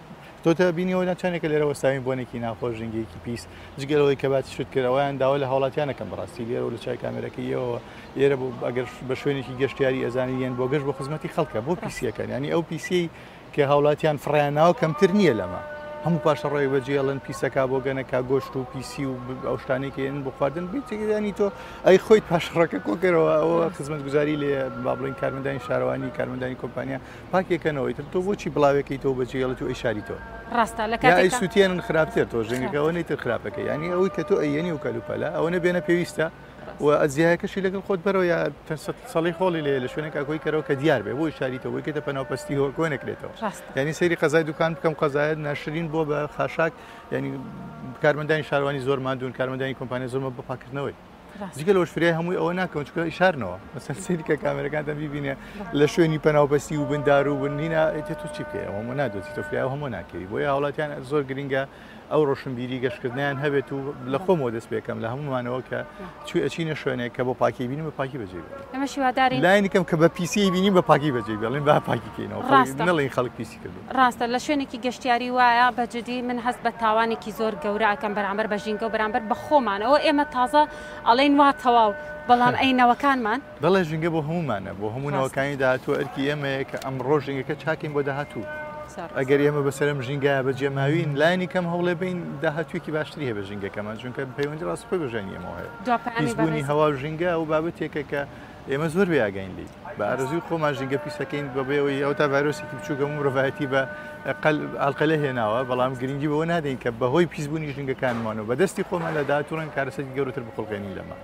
تۆ تا بینیەوە ناچانێکە لێرە وەستاوین بۆنێکی ناخۆش ژینگەیەکی پیس جگەلەوەی کە باتی شت کردەوەیان داوا لە هاوڵاتیانەکەم بەڕاستی لێرە و لە چای کامێرەکەیەوە ئێرە ئەگەر بە شوێنێکی گەشتیاری ئەزانیان بۆ گەشت بۆ خزمەتی خەڵکە بۆ پیسیەکەن ینی ئەو پیسی کە هاوڵاتیان فڕیانناوە کەمتر نییە لەمە هەموو پاشە ڕێی بەجێڵن پیسەکە بۆ گەنەکە گۆشت و پیسی و ئەو شتانێکیان بۆ خواردن بیانی تۆ ئەی خۆیت پاشڕەکە کۆکەرەوە ئەوە خزمەت گوزاری لێ با بڵین کارمەندانی شارەوانی کارمەندانی کۆمپانیا پاکێکەنەوەی تر تۆ بۆچی بڵاوێکی تۆ بەجێڵێت و ئیشاریتەوە ڕاستە لە ئەی سووتێنن خراپتر تۆ ژنگەکەەوە نەیتر خراپەکە ینی ئەوەی کە تۆ ئەیەنی و کەلوپەلە ئەوە نەبێنە پێویستە و ئەزیایەکەشی لەگەڵ خۆت بەرەوە یا سەڵی خۆڵی لێ لە شوێنێک کۆی کەرەوە کە دیار بێ بۆی شاریتەوە کێتە پەناوپەستی هۆ کۆ نەکرێتەوە ینی سەیری قەزای دوکان بکەم قەزایەت ناشرین بۆ بە خاشاک ینی کارمەندانی شارەوانی زۆر مادون کارمەندانی کۆمپانیا زۆرمە بە پاکردنەوەی جگە لەوەش فرای هەمووی ئەوە ناکەون چکە ئیشارنەوە مەسەر سەیری کە کامێرەکانتان بیبینێ لە شوێنی پەناوپەستی و بندار و بنینە تۆ چی بکەی ئەوە نادۆتی تۆ فرای هەموو ناکەی بۆیە هاوڵاتیان زۆر گرنگە ئەو ڕۆشنبیری گەشتکردنیان هەبێت و لە خۆمەوە دەست پێکەم لە هەمومانەوە کە چوی ئەچینە شوێنێک کە بۆ پاکی بینیم بە پاکی بەجێ ئەمە شیواداری لاینیکەم کە بە پیسی بینیم بە پاکی بەجێ بێڵین با پاکیکەینەوە نەڵین خەڵک پیسی کردو ڕاستە لە شوێنێکی گەشتیاری وایە بەجددی من هەست بە تاوانێکی زۆر گەورە ئەەکەم بەرامبەر بە ژینگە و بەرامبەر بە خۆمانەوە ئێمە تازە ئەڵێن وا تەواو بەڵام ئەینەوەکانمان دەڵێ ژینگە بۆ هەمومانە بۆ هەموو نەوەکانی داهاتوە ئەرکی ئێمەیە کە ئەم ڕۆژنگەکە چاکین بۆ داهاتوو ئەگەر ئێمە بەسەرم ژینگە بە جێماوین لایانی کەم هەوڵێ بین داهاتوویەکی باشتری هەیە بە ژینگەکەمان چونکە پەیوەندی ڕاستپەی بەژێنیەمەوە هەیە پیسبوونی هەوا و ژینگە و بابەتێکە کە ئێمە زۆر بێ ئاگاین لی بە ئارەزوی خۆمان ژینگە پیسەکەین بەبێەوەی ئەو تا ڤایرۆسێکی بچووکە مرۆڤایەتی بە ئاڵقەلە هێناوە بەڵام گرنگی بەوە نادەین کە بەهۆی پیسبوونی ژینگەکانمانەوە بەدەستی خۆمان لە داهاتووڕەن کارەسەتی گەورەتر بخۆڵقێنی لەما.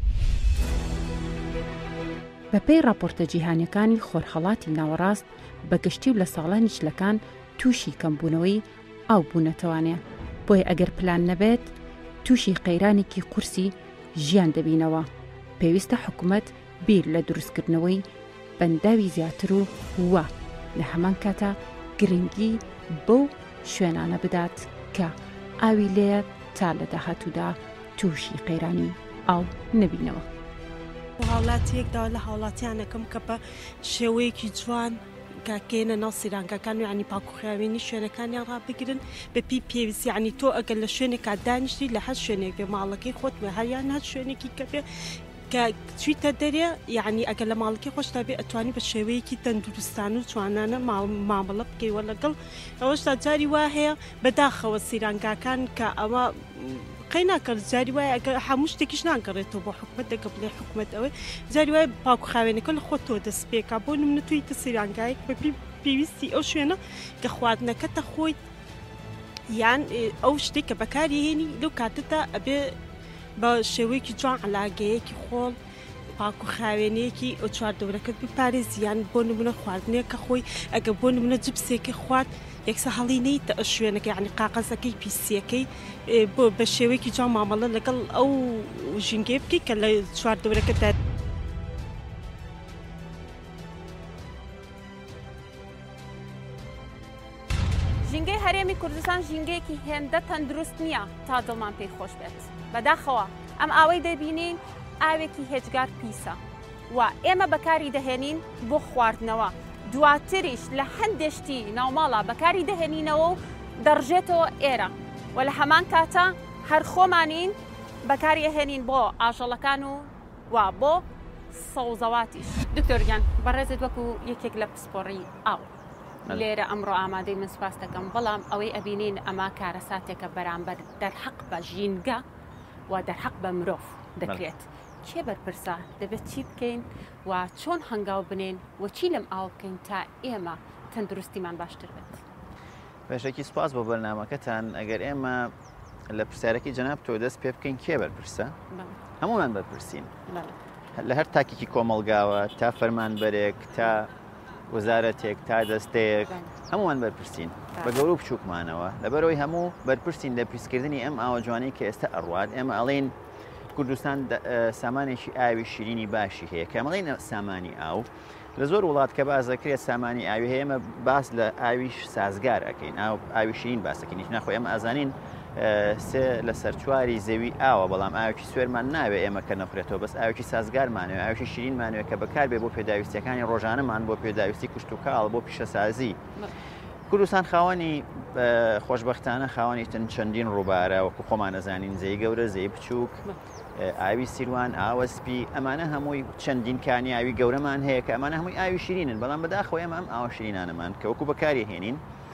بەپێی راپۆرتە جیهانیەکانی خۆرهەڵاتی ناوەڕاست بە گشتی و لە ساڵانی چلەکان تووشی کەمبوونەوەی ئاو بوونەتەوانێ بۆیە ئەگەر پلان نەبێت تووشی قەیرانێکی قورسی ژیان دەبینەوە پێویستە حکوومەت بیر لە دروستکردنەوەی بەنداوی زیاتر و وە لە هەمان کاتە گرنگی بەو شوێنانە بدات کە ئاوی لێە تا لە داهاتوودا تووشی قەیرانی ئاو نەبینەوە. هاوڵاتیەکدا لە هاوڵاتیانەکەم کە بە شێوەیەکی جوان کاکێنە ناو سیرانگەکان و ینی پاکوخراوێنی شوێنەکانیان ڕابگرن بەپی پێویست یعنی تۆ ئەگەر لە شوێنێکا دانیشتی لە هەر شوێنێک بێ ماڵەکەی خۆت بێ هەریان هەر شوێنێکی کە بێ کە چیتە دەرێ یعنی ئەگەر لە ماڵەکەی خۆشتا بێ ئەتوانی بە شێوەیەکی تەندروستان و جوانانە مامەڵە بکەیوە لەگەڵ ئەوەشتا جاری وا هەیە بەداخەوە سیرانگاکان کە ئەوە قەی ناکرد جاری وایە ئەگەر هەموو شتێکیش ناگەڕێتەوە بۆ حکومەت دەگە بڵێ حکومەت ئەوەی جاری وایە پاکوخاوێنەکە لە خۆتەوە دەست پێکا بۆ نمونە توی کە سیرانگایەک بە پێویستی ئەو شوێنە کە خواردنەکەتە خۆی یان ئەو شتێک کە بەکاری هێنی لەو کاتتە ئەبێ بە شێوەیەکی جوان علاگەیەکی خۆڵ پاکوخاوێنەیەکی ئەو چواردەورەکەت بپارێزیان بۆ نمونە خواردنەیەکە خۆی ئەگە بۆ نمونە جبسێکی خوارد یەکسە هەڵی نەیتە ئە شوێنەکە یعنی قاقەزەکەی پیسیەکەی بۆ بە شێوەیەکی جوان مامەڵە لەگەڵ ئەو ژینگێ بکەی کە لە چواردەورەکەدا ژینگەی هەرێمی کوردستان ژینگەیەکی هێندە تەندروست نییە تا دڵمان پێی خۆش بێت بەداخەوە ئەم ئاوەی دەبینین ئاوێکی هێجگار پیسە و ئێمە بەکاری دەهێنین بۆ خواردنەوە دواتریش لە هەندێشتی ناوماڵە بەکاری دەهێنینەوە و دەڕژێتەوە ئێرە و لە هەمان کاتە هەر خۆمانین بەکاری هێنین بۆ ئاژەڵەکان و وا بۆ سەوزەواتیش. دکتۆرگیان بەڕێزت وەکو یەکێک لە پسپۆڕی ئاو لێرە ئەمڕۆ ئامادەی من سوپاس دەکەم بەڵام ئەوەی ئەبینین ئەما کارەساتێکە بەرامبەر دەرحەق بە ژینگە و دەرحەق بە مرۆڤ دەکرێت. کێ بەرپرسە دەبێت چی بکەین و چۆن هەنگاو بنێن و چی لەم ئاو بکەین تا ئێمە تەندروستیمان باشتر بێت. بەشێکی سوپاس بۆ بەرنامەکەتان ئەگەر ئێمە لە پرسیارەکی جەناب تۆ دەست پێ بکەین کێ بەرپرسە هەمومان بەرپرسین لە هەر تاکێکی کۆمەڵگاوە تا فەرمانبەرێک تا وەزارەتێک تا دەستەیەک هەمومان بەرپرسین بە گەورە و بچووکمانەوە لەبەرەوەی هەموو بەرپرسین لە پیسکردنی ئەم ئاوە جوانەی کە ئێستا ئەڕوات ئێمە ئەڵێن کوردستان سامانێکی ئاوی شیرینی باشی هەیە کەمەڵین سامانی ئاو لە زۆر وڵات کە بازەکرێت سامانی ئاوی هەیە ئێمە باس لە ئاویش سازگار ئەەکەین ئاو ئاوی شیرین باسەکەین هیچ ناخۆ ئێمە ئازانین سێ لە سەرچواری زەوی ئاوە بەڵام ئاوکی سوێرمان ناوێت ئێمە کە نەخورێتەوە بەس ئاوکی سازگارمانەوە ئاوکی شیرینمانوێت کە بەکار بێ بۆ پێداویستەکانی ڕۆژانەمان بۆ پێداویستی کوشت و کاڵ بۆ پیشەسازی. کوردستان خاوەنی خۆشببختانە خاوەنی تن چەندین ڕووبارە وەکو خۆمان نەزانین زەی گەورە زەی بچووک ئاوی سیروان ئاوەسپی ئەمانە هەمووی چەندین کانی ئاوی گەورەمان هەیە کە ئەمانە هەمووی ئاوی شیرینن بەڵام بەداخەوە ئێمە ئەم ئاوە شیرینانەمان کە وەکو بەکاری هێنین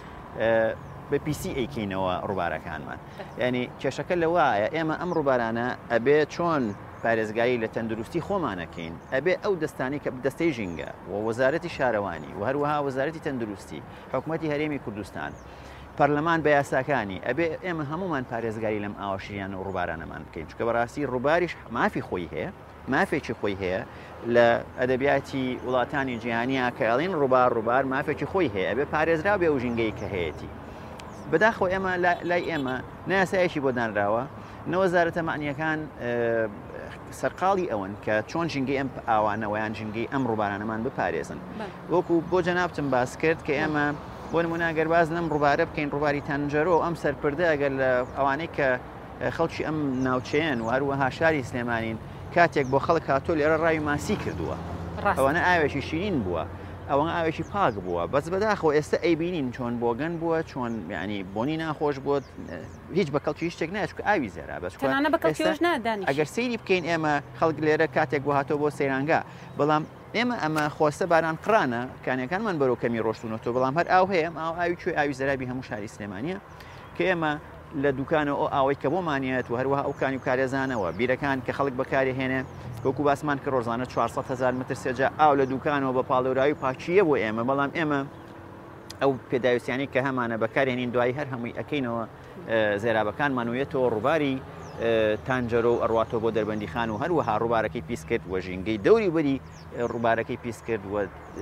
بە پیسی ئەیکەینەوە ڕووبارەکانمان یعنی کێشەکە لەوایە ئێمە ئەم ڕووبارانە ئەبێ چۆن پارێزگایی لە تەندروستی خۆمانەکەین ئەبێ ئەو دەستانی کە دەستەی ژینگە و وەزارەتی شارەوانی و هەروەها وەزارەتی تەندروستی حکوومەتی هەرێمی کوردستان پەرلەمان بە یاساکانی ئەبێ ئێمە هەمومان پارێزگاری لەم ئاوەشیریان و ڕووبارانەمان بکەین چکە بەڕاستی ڕووباریش مافی خۆی هەیە مافێکی خۆی هەیە لە ئەدەبیاتی وڵاتانی جیهانیا کە ئەڵین ڕووبار ڕووبار مافێکی خۆی هەیە ئەبێ پارێزرا بێ و ژینگەی کە هەیەی بەداخەوە ئێمە لای ئێمە نایاسایەکی بۆ دانراوە نەوەزارەتە معنیەکان سەرقاڵی ئەوەن کە چۆن ژینگەی ئەم ئاوانەوەیان ژینگەی ئەم ڕووبارانەمان بپارێزن وەکو بۆ جەنابتم باس کرد کە ئێمە بۆ نمونە گەر باز لەم ڕووبارە بکەین ڕووباری تەنجەرۆ ئەم سەرپردە ئەگەر لە ئەوانەی کە خەڵکی ئەم ناوچەیەن و هەروەها شاری سلێمانین کاتێک بۆ خەڵک هاتۆ لێرە ڕاوی ماسی کردووە ئەوانە ئاوێکی شیرین بووە ئەوە ئاوێکی پاک بووە بەس بەداخەوە ئێستا ئەیبینین چۆن بۆگەن بووە چۆن ینی بۆنی ناخۆش بووە هیچ بە کەڵکی هیچ شتێک ناچکە ئاوی زێرا بەس ئەگەر سەیری بکەین ئێمە خەڵک لێرە کاتێک بۆ هاتۆ بۆ سەیرانگا بەڵام ئێمە ئەمە خۆستە باران قڕانە کانەکانمان بەرەو کەمی ڕۆشتونەوە بەڵام هەر ئاو هەیە ئاو ئاوی کوێ ئاوی زەرابی هەموو شاری سلێمانیە کە ئێمە لە دوکانەوە ئاوەی کە بۆمانێت و هەروەها ئەو کانی و کارێزانەوە بیرەکان کە خەڵک بەکارهێنێ وەکو باسمان کە ڕۆژانە چوارسەد هەزار متر سێجا ئاو لە دوکانەوە بە پاڵەوراوی پاچیە بۆ ئێمە بەڵام ئێمە ئەو پێداویستیانی کە هەمانە بەکارهێنین دوای هەر هەمووی ئەەکەینەوە زێرابەکانمانوێتەوە ڕووباری تانجەرۆ و ئەڕواتەوە بۆ دەربەندی خان و هەروەها ڕووبارەکەی پیس کرد وە ژینگەی دەوری بەری ڕووبارەکەی پیس کرد وە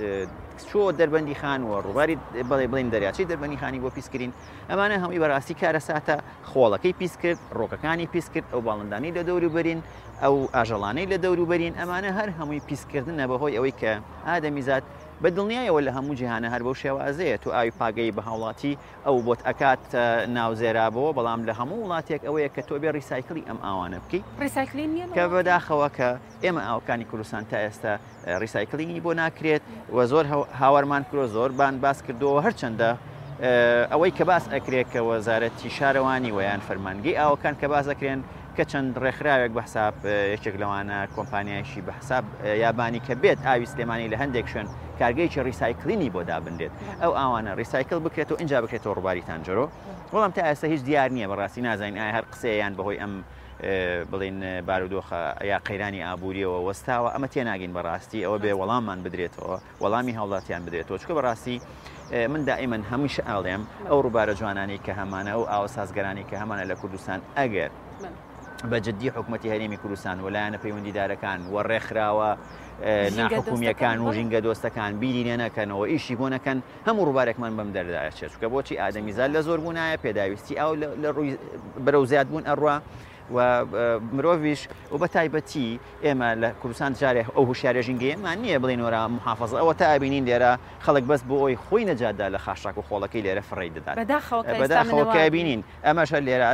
چۆ دەربەندی خان و ڕووباری بەڵێ بڵین دەریاچەی دەربەندی خانی بۆ پیسکردین ئەمانە هەمووی بەڕاستی کارە ساتە خۆڵەکەی پیس کرد ڕۆکەکانی پیس کرد ئەو باڵندانی لە دەوری بەرین ئەو ئاژەڵانەی لە دەوری بەرین ئەمانە هەر هەمووی پیسکردنە بەهۆی ئەوەی کە ئادەمیزاد بە دڵنیایەوە لە هەموو جیهانە هەر بەو شێوازەیە تو ئاوی پاگەی بە هاوڵاتی ئەو بۆت ئەکات ناوزێرابەوە بەڵام لە هەموو وڵاتێک ئەوەیە کە تۆ بێ ڕیسایکلی ئەم ئاوانە بکەی کە بەداخەوە کە ئێمە ئاوکانی کوردستان تا ئێستا ڕیسایکلینی بۆ ناکرێت و زۆر هاوارمان کرۆ زۆربان باس کردەوە هەرچەندە ئەوەی کە باس ئەکرێت کە وەزارەتی شارەوانی ویان فەرمانگەی ئاوەکان کە باز ئەکرێن کە چەند ڕێکخراوێک بە حساب یەکێک لەوانە کۆمپانیایشی بە حساب یابانی کە بێت ئاوی سلێمانی لە هەندێک شوێن کارگەیکی ڕیسایکلینی بۆ دابندێت ئەو ئاوانە ڕیسایکل بکرێتەوە اینجا بکرێتەوە ڕووباری تانجەرۆ بەڵام تا ئێستا هیچ دیار نییە بەڕاستی نازانین ئایا هەر قسەیان بەهۆی ئەم بڵین بارودۆخە یا قەیرانی ئابوووریەوە وەستاوە ئەمە تێناگەین بەڕاستی ئەوە بێ وەڵاممان بدرێتەوە وەڵامی هەوڵاتیان بدرێتەوە چکە بەڕاستی من دائیمەن هەمیشە ئاڵێم ئەو ڕووبارە جوانانی کە هەمانە ئەو ئاوە سازگەرانی کە هەمانە لە کوردستان ئەگەر بەجددی حکوومەتی هەرێمی کوردستان وەلایەنە پەیوەندیدارەکان وە ڕێکخراوە ناحکومیەکان و ژینگە دۆستەکان بیری لێ نەکەنەوە ئیشی بۆ نەکەن هەموو ڕووبارێکمان بەم دەردایە چێت چکە بۆچی ئادەمیزاد لە زۆر بوونایە پێداویستی ئەو لە ڕووی بەرەو زیاد بوون ئەڕوا و مرۆڤش و بە تایبەتی ئێمە لە کوردستان جارێ ئەو هوشیارە ژینگەیەمان نییە بڵێن وەرە محافەزە ئەوە تا ئابینین لێرە خەڵک بەس بۆ ئەوی خۆی نەجاتدا لە خاشاک و خۆڵەکەی لێرە فڕی دەدات بەداخەوە کابینین ئەمەشە لێرە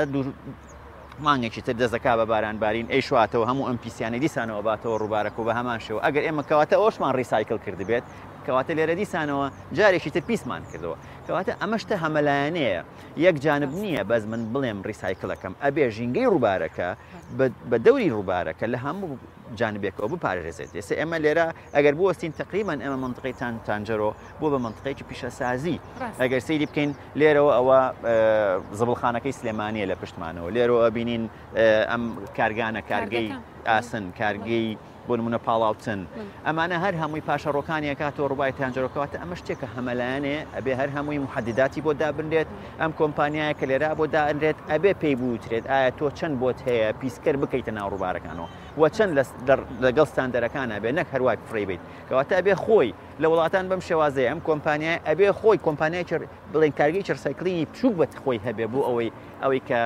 مانگێکی تر دەزەکا بە بارانبارین ئەی شواتەوە هەموو ئەم پیسیانە دیسانەوە باتەوە ڕووبارەک و بە هەمان شێوە ئەگەر ئێمە کەواتە ئەوشمان ڕیسایکل کرد بێت کەواتە لێرە دیسانەوە جارێکی تر پیسمان کردەوە کەواتە ئەمەشتە هەمەلایەنەیە یەک جانب نییە بەس من بڵێم ڕیسایکلەکەم ئەبێ ژینگەی ڕووبارەکە بە دەوری ڕووبارەکە لە هەموو جانبێکەوە بپارێزێت ئێستا ئێمە لێرە ئەگەر بوەستین تقریبان ئێمە منطقەی تانجەرۆ بۆ بە منطقەیەکی پیشەسازی ئەگەر سەیری بکەین لێرەوە ئەوە زەبڵخانەکەی سلێمانیە لە پشتمانەوە لێرەوە بینین ئەم کارگانە کارگەی ئاسن کارگەی بۆ نمونە پاڵاوچن ئەمانە هەر هەمووی پاشەڕۆکانی کاتەوە ڕووباری تانجەرۆکەواتە ئەمە شتێکە هەمەلایەنێ ئەبێ هەر هەمووی محەدداتی بۆ دابندێت ئەم کۆمپانیایە کە لێرا بۆ دائەنرێت ئەبێ پێی بوترێت ئایا تۆ چەند بۆت هەیە پیسکەر بکەیتە ناو ڕووبارەکانەوە و چەند لەگەڵ ستاندەرەکانە بێ نەک هەروای فڕێ بیت کەواتە ئەبێ خۆی لە وڵاتان بەم شێوازەیە ئەم کۆمپانیای ئەبێ خۆی کۆمپانیای بڵێن کارگەی چرسایکلینی بچووک بەت خۆی هەبێ بۆ ئەوەی ئەوەی کە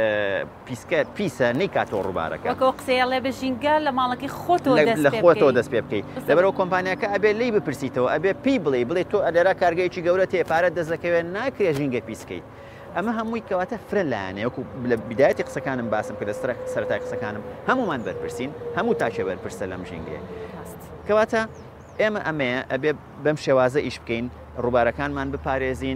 پیسکە پیسە نەیکاتەوە ڕووبارەکە قسەیەڵێ بە ژینگە لە ماڵەکەی خۆتۆ لە خۆتەوە دەست پێ بکەیت لەبەرەوە کۆمپانیاکە ئەبێ لی بپرسیتەوە ئەبێ پێی بڵێ بڵێ تۆ ئەلێرا کارگەیەکی گەورە تێ پارەت دەستەکەوێت ناکرێ ژینگە پیسکەیت ئەمە هەمووی کەواتە فرە لایەنێ وەکو لە بیدایەتی قسەکانم باسم کە لەسەر سەرەتای قسەکانم هەمومان بەرپرسین هەموو تاکێ بەرپرسە لەم ژینگەیە کەواتە ئێمە ئەمەیە ئەبێ بەم شێوازە ئیش بکەین ڕووبارەکانمان بپارێزین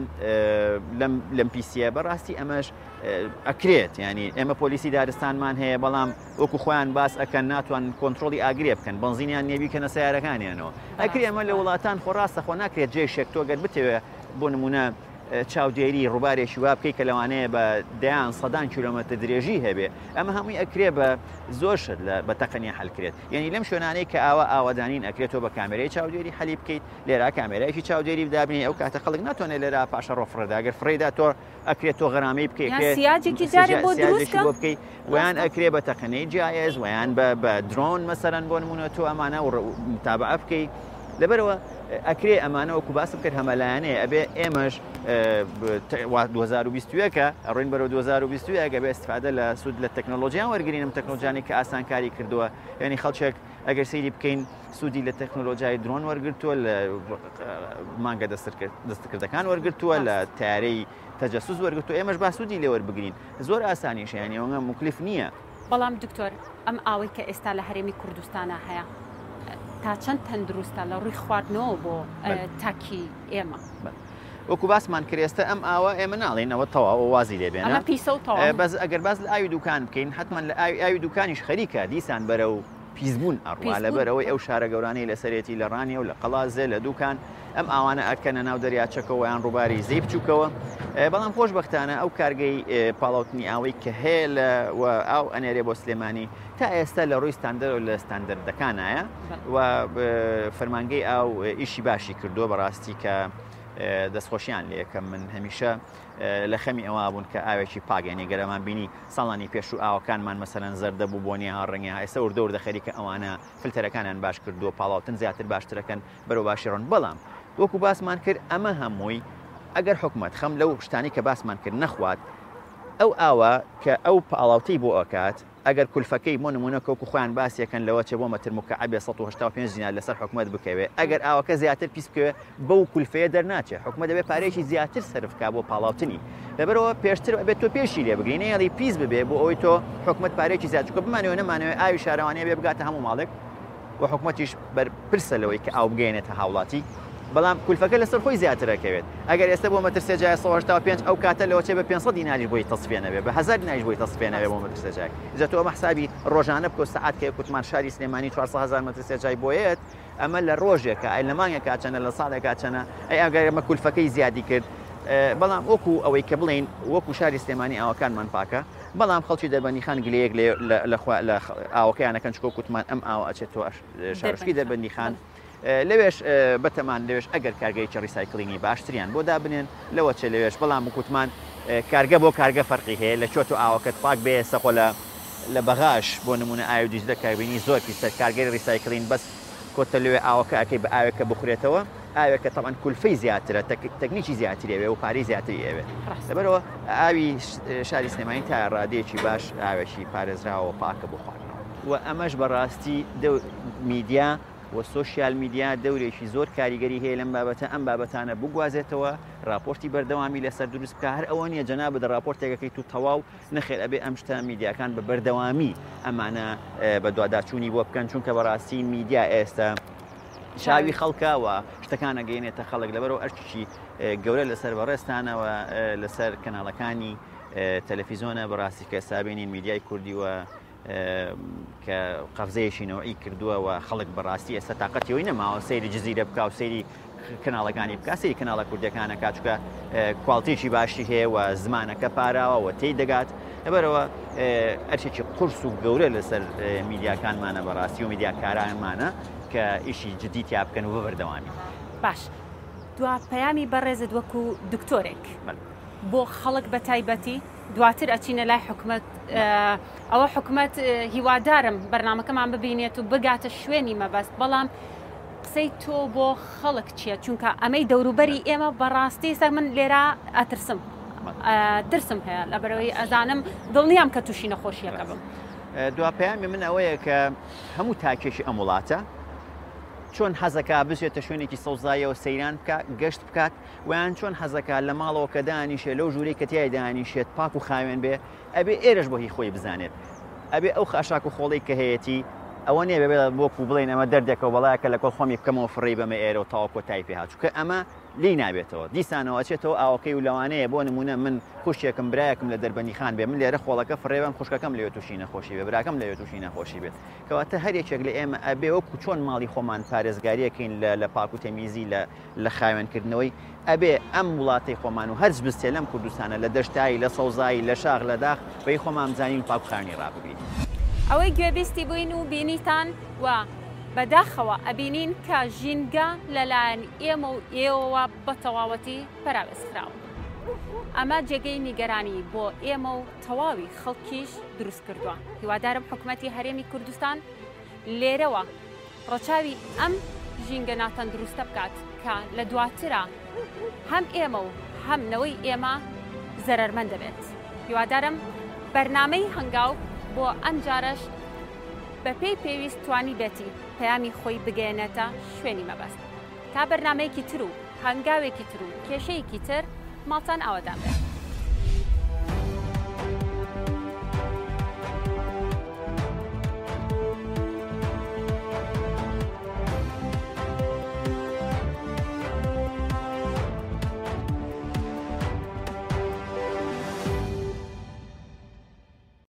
لەم پیسیە بەڕاستی ئەمەش ئەکرێت ینی ئێمە پۆلیسی دارستانمان هەیە بەڵام وەکو خۆیان باس ئەکەن ناتوان کۆنتترۆلی ئاگرێ بکەن بنزینیان نێبیکەنە سیارەکانیانەوە ئەکرێ ئەمە لە وڵاتان خۆڕاستە خۆ ناکرێت جێشێک تۆ گەر بتەوێ بۆ نمونە چاودێری ڕووبارێکی وا بکەی کە لەوانەیە بە دەیان سەدان کیلۆمەتر درێژی هەبێ ئەمە هەمووی ئەکرێ بە زۆرشت لە بە تەقەنیە هەلکرێت یعنی لەم شوێنانەی کە ئاوا ئاوادانین ئەکرێتەوە بە کامێرەی چاودێری حەلی بکەیت لێرا کامێرایکی چاودێری بدابنی ئەو کاتە خەڵک ناتوانێت لێرا پاشە ڕۆفڕێداگەر فڕێدا تۆ ئەکرێت تۆ غەرامەی بکەیت بۆ بکەیت ویان ئەکرێ بە تەقەنەی جیایز ویان بە درۆن مەسەرەن بۆ نمونە تۆ ئەمانە متابعە بکەیت لەبەرەوە ئەکرێ ئەمانە وەکو باسم کرد هەمەلایەنەیە ئەبێ ئێمەش دوو هەزار و بیست و یەکە ئەڕۆین بەرەو دوو هەزار و بیست و یەک ئەبێ استفادە لە سوود لە تەکنۆلۆژیان وەرگرینم تەکنۆلۆژیانی کە ئاسانکاری کردووە یعنی خەڵکێک ئەگەر سەیری بکەین سوودی لە تەکنۆلۆژیای درۆن وەرگرتووە لە مانگە دەستکردەکان وەرگرتووە لە تارەی تەجەسوس وەرگرتووە ئێمەش با سوودی لێ وەربگرین زۆر ئاسانیشە یعنی ئەوە مکلیف نییە. بەڵام دکتۆر ئەم ئاوەی کە ئێستا لە هەرێمی کوردستانە هەیە تا چەند تەندروستە لە ڕووی خواردنەوە بۆ تاکی ئێمە وەکو باسمان کرێستە ئەم ئاوە ئێمە ناڵێنەوە تەواو وازی لێبێنە بەس ئەگەر باز لە ئاوی دوکان بکەین حتمما لە ئاوی دوکانیش خەریکە دیسان بەرە و پیسبوون ئەڕوا لەبەرەوەی ئەو شارە گەورانەی لە سەرێتی لە ڕانیە و لە قەڵازێ لە دوکان ئەم ئاوانە ئەکەنە ناو دەریاچەکەەوە یان ڕووباری زەی بچووکەوە بەڵام خۆشبەختانە ئەو کارگەی پاڵاوتنی ئاوەی کە هەیە لە ئاو ئەنێرێ بۆ سلێمانی تا ئێستا لە ڕووی ستاندەر و لە ستاندەردەکانایە و فەرمانگەی ئاو ئیشی باشی کردووە بەڕاستی کە دەستخۆشییان لێ یەکەم من هەمیشە لە خەمی ئەوە بوون کە ئاوێکی پاگەێنی گەرەمان بینی ساڵانی پێش و ئاوەکانمان مەسەرەن زەردە بوو بۆنی هاڕەنگی ئێستا وردە وردە خەریکە ئەوانە فلتەرەکانیان باش کردووە پاڵاوتن زیاتر باشترەکەن بەرەو باشی ڕۆن بەڵام وەکو باسمان کرد ئەمە هەمووی ئەگەر حکومەت خەم لەو شتانی کە باسمان کرد نەخوات ئەو ئاوە کە ئەو پاڵاوتەی بۆ ئەکات ئەگەر کولفەکەی بۆ نمونە کەوکو خۆیان باسیەکەن لەوە چێ بۆ مەتر مکعبێ سەد و هەشتا و پێنج دینار لەسەر حکومەت بکەوێت ئەگەر ئاوەکە زیاتر پیس بکەوێ بەو کولفەیە دەرناچێت حکومەت دەبێت پارێکی زیاتر سەرفکا بۆ پاڵاوتنی لەبەرەوە پێشتر بێت تۆ پێشی لێ بگرینە یاڵی پیس ببێ بۆ ئەوی تۆ حکومەت پارێکی زیاتر بمانەوە نەمانەوە ئاوی شارەوانەیە بێ بگاتە هەموو ماڵێک و حکومەتیش بەرپرسە لەوەی کە ئاو بگەێنێتە هاوڵاتی بەڵام کولفەکە لەسەر خۆی زیاترەکەوێت ئەگەر ئێستا بۆ مەترسێجای سەد و هەشتا و پێنج ئەو کاتە لەوە چێ بە پێنجسەد دیناری بۆی تەسفێنەوێ بە هەزار دیناریش بۆی تەسفێنەوێ بۆ مەترسێجای جا تۆ ئەمە حسابی ڕۆژانە بکۆ سەعات کە کوتمان شاری سلێمانی چوارسەد هەزار مەترسێجای بۆیەت ئەمە لە ڕۆژێکە ئەی لە مانگێکا چەنە لە ساڵێکا چەنە ئەی ئەگەر ئەمە کولفەکەی زیادی کرد بەڵام وەکو ئەوەی کە بڵین وەکو شاری سلێمانی ئاوەکانمان پاکە بەڵام خەڵکی دەربەندیخان گلەیەک لە ئاوەکەیانەکەن چکۆ کوتمان ئەم ئاوە ئەچێتەوە شارشکی دەربەندیخان لەوێش بەتەمان لەوێش ئەگەر کارگەیکی ڕیسایکلینگی باشتریان بۆ دابنێن لەوە چێ لەوێش بەڵام کوتمان کارگە بۆ کارگە فەرقی هەیە لە چۆت و ئاوەکەت پاک بێ سەخۆ لە لە بەغاش بۆ نمونە ئاو دیجدە کاربینی زۆر پیسە کارگەری ڕیسایکلین بەس کۆتە لەوێ ئاوەکە ئەەکەی بە ئاوێکە بخورێتەوە ئاوێکە تەمان کولفەی زیاترە تەکنیکی زیاترێوێ و پارەی زیاتری ئەوێت لەبەرەوە ئاوی شاری سلێمانی تا ڕادەیەکی باش ئاوێکی پارێزراوە پاکە بۆ خواردنەوە و ئەمەش بەڕاستی میدیا و سوۆسیال میدیا دەورێکی زۆر کاریگەری هەیە لەم بابەتە ئەم بابەتانە بگوازێتەوە راپۆرتی بەردەوامی لەسەر دروست بکە هەر ئەوە نیە جەناب بە راپۆرتێکەکەی تو تەواو نەخێر ئەبێ ئەم شتە میدیاکان بە بەردەوامی ئەمانە بە دوواداچوونی بۆ بکەن چونکە بەڕاستی میدیا ئێستا چاوی خەڵکەوە شتەکانە گەینێتە خەڵک لەبەرەوە ئەرچی گەورە لەسەر بەڕێستانەوە لەسەر کەناڵەکانی تەلەڤیزۆنە بەڕاستی کە سابێنین میدیای کوردی وە کە قەفزەیەشی نەوەی کردووە و خەڵک بەڕاستی ئێستا تااقەتەوەی نەماوە سەیری جززیرە بکە و سەیری کەناڵەکانی بکە سەیری کەناڵە کوردەکانە کاتچکە کوالتیشی باشی هەیە و زمانەکە پاراوە و تێی دەگات لەبەرەوە ئەرچێکی قورس و گەورە لەسەر میدیاکانمانە بەڕاستی و میدیاکارانمانە کە ئیشی جدیتیا بکەن و بەردەوامی باش دوا پەیامی بەڕێزت وەکو دکتۆرێک بۆ خەڵک بە تایبەتی دواتر ئەچینە لای حکومەت ئەوە حکومەت هیوادارم بەرنامەکەمان ببینێت و بگاتە شوێنی مەبەست بەڵام قسەی تۆ بۆ خەڵک چییە چونکە ئەمەی دەوروبەری ئێمە بەڕاستی سەر من لێرە ئەترسم ترسم هەیە لەبەرەوەی ئەزانم دڵنیام کە تووشی نەخۆشیەکە بم دواپەیامی من ئەوەیە کە هەموو تاکێشی ئەم وڵاتە چۆن حەزەکە بچێتە شوێنێکی سەوزایەوە سەیران بکات گەشت بکات ویان چۆن حەزەکە لە ماڵەوە کە دانیشێ لەو ژوورەی کە تیای دانیشێت پاک و خاوێن بێ ئەبێ ئێرەش بۆ هی خۆی بزانێت ئەبێ ئەو خاشاک و خۆڵی کە هەیەی ئەوە نیە بێ بۆکو بڵێن ئەمە دەردێکەوە بەڵایەکە لە کۆڵ خۆمی بکەمەوە فڕێ بەمە ئێرە و تاوا کۆتای پێ هات چونکە ئەمە لی نابێتەوە دیسانەوە ئەچێتەوە ئاوەکەی و لەوانەیە بۆ نمونە من خوشتێکم برایەکم لە دەربەندیخان بێ من لێرە خۆڵەکە فڕێبم خوشکەکەم لەوێ تووشی نەخۆشی بێ براکەم لەوێ تووشی نەخۆشی بێت کەواتە هەرێکێک لە ئێمە ئەبێ وەکو چۆن ماڵی خۆمان پارێزگاریەکەین لە پاک و تەمیزی لە خاوێنکردنەوەی ئەبێ ئەم وڵاتی خۆمان و هەرج بستێ لەم کوردستانە لە دەشتایی لە سەوزایی لە شاغ لە داخ بەی خۆمان بزانین پاک و خاوێنی ڕابگرین ئەوەی گوێبیستی بووین و بینیتان و بەداخەوە ئەبینین کە ژینگە لەلایەن ئێمە و ئێوە بە تەواوەتی پەراوێزراون ئەمە جێگەی نیگەرانی بۆ ئێمە و تەواوی خەڵکیش دروست کردووە هیوادارم حکوومەتی هەرێمی کوردستان لێرەوە ڕۆچاوی ئەم ژینگە ناتەندروستە بکات کە لە دواترە هەم ئێمە و هەم نەوەی ئێمە زەرەرمەند دەبێت. هیوادارم بەرنامەی هەنگاو بۆ ئەم جارەش بە پێی پێویست توانی بێتی پەیامی خۆی بگەێنێتە شوێنی مەبەست. تا بەرنمەیەکی تر و هەنگاوێکی تر و کێشەیەکی تر ماڵتان ئاوادان بێت.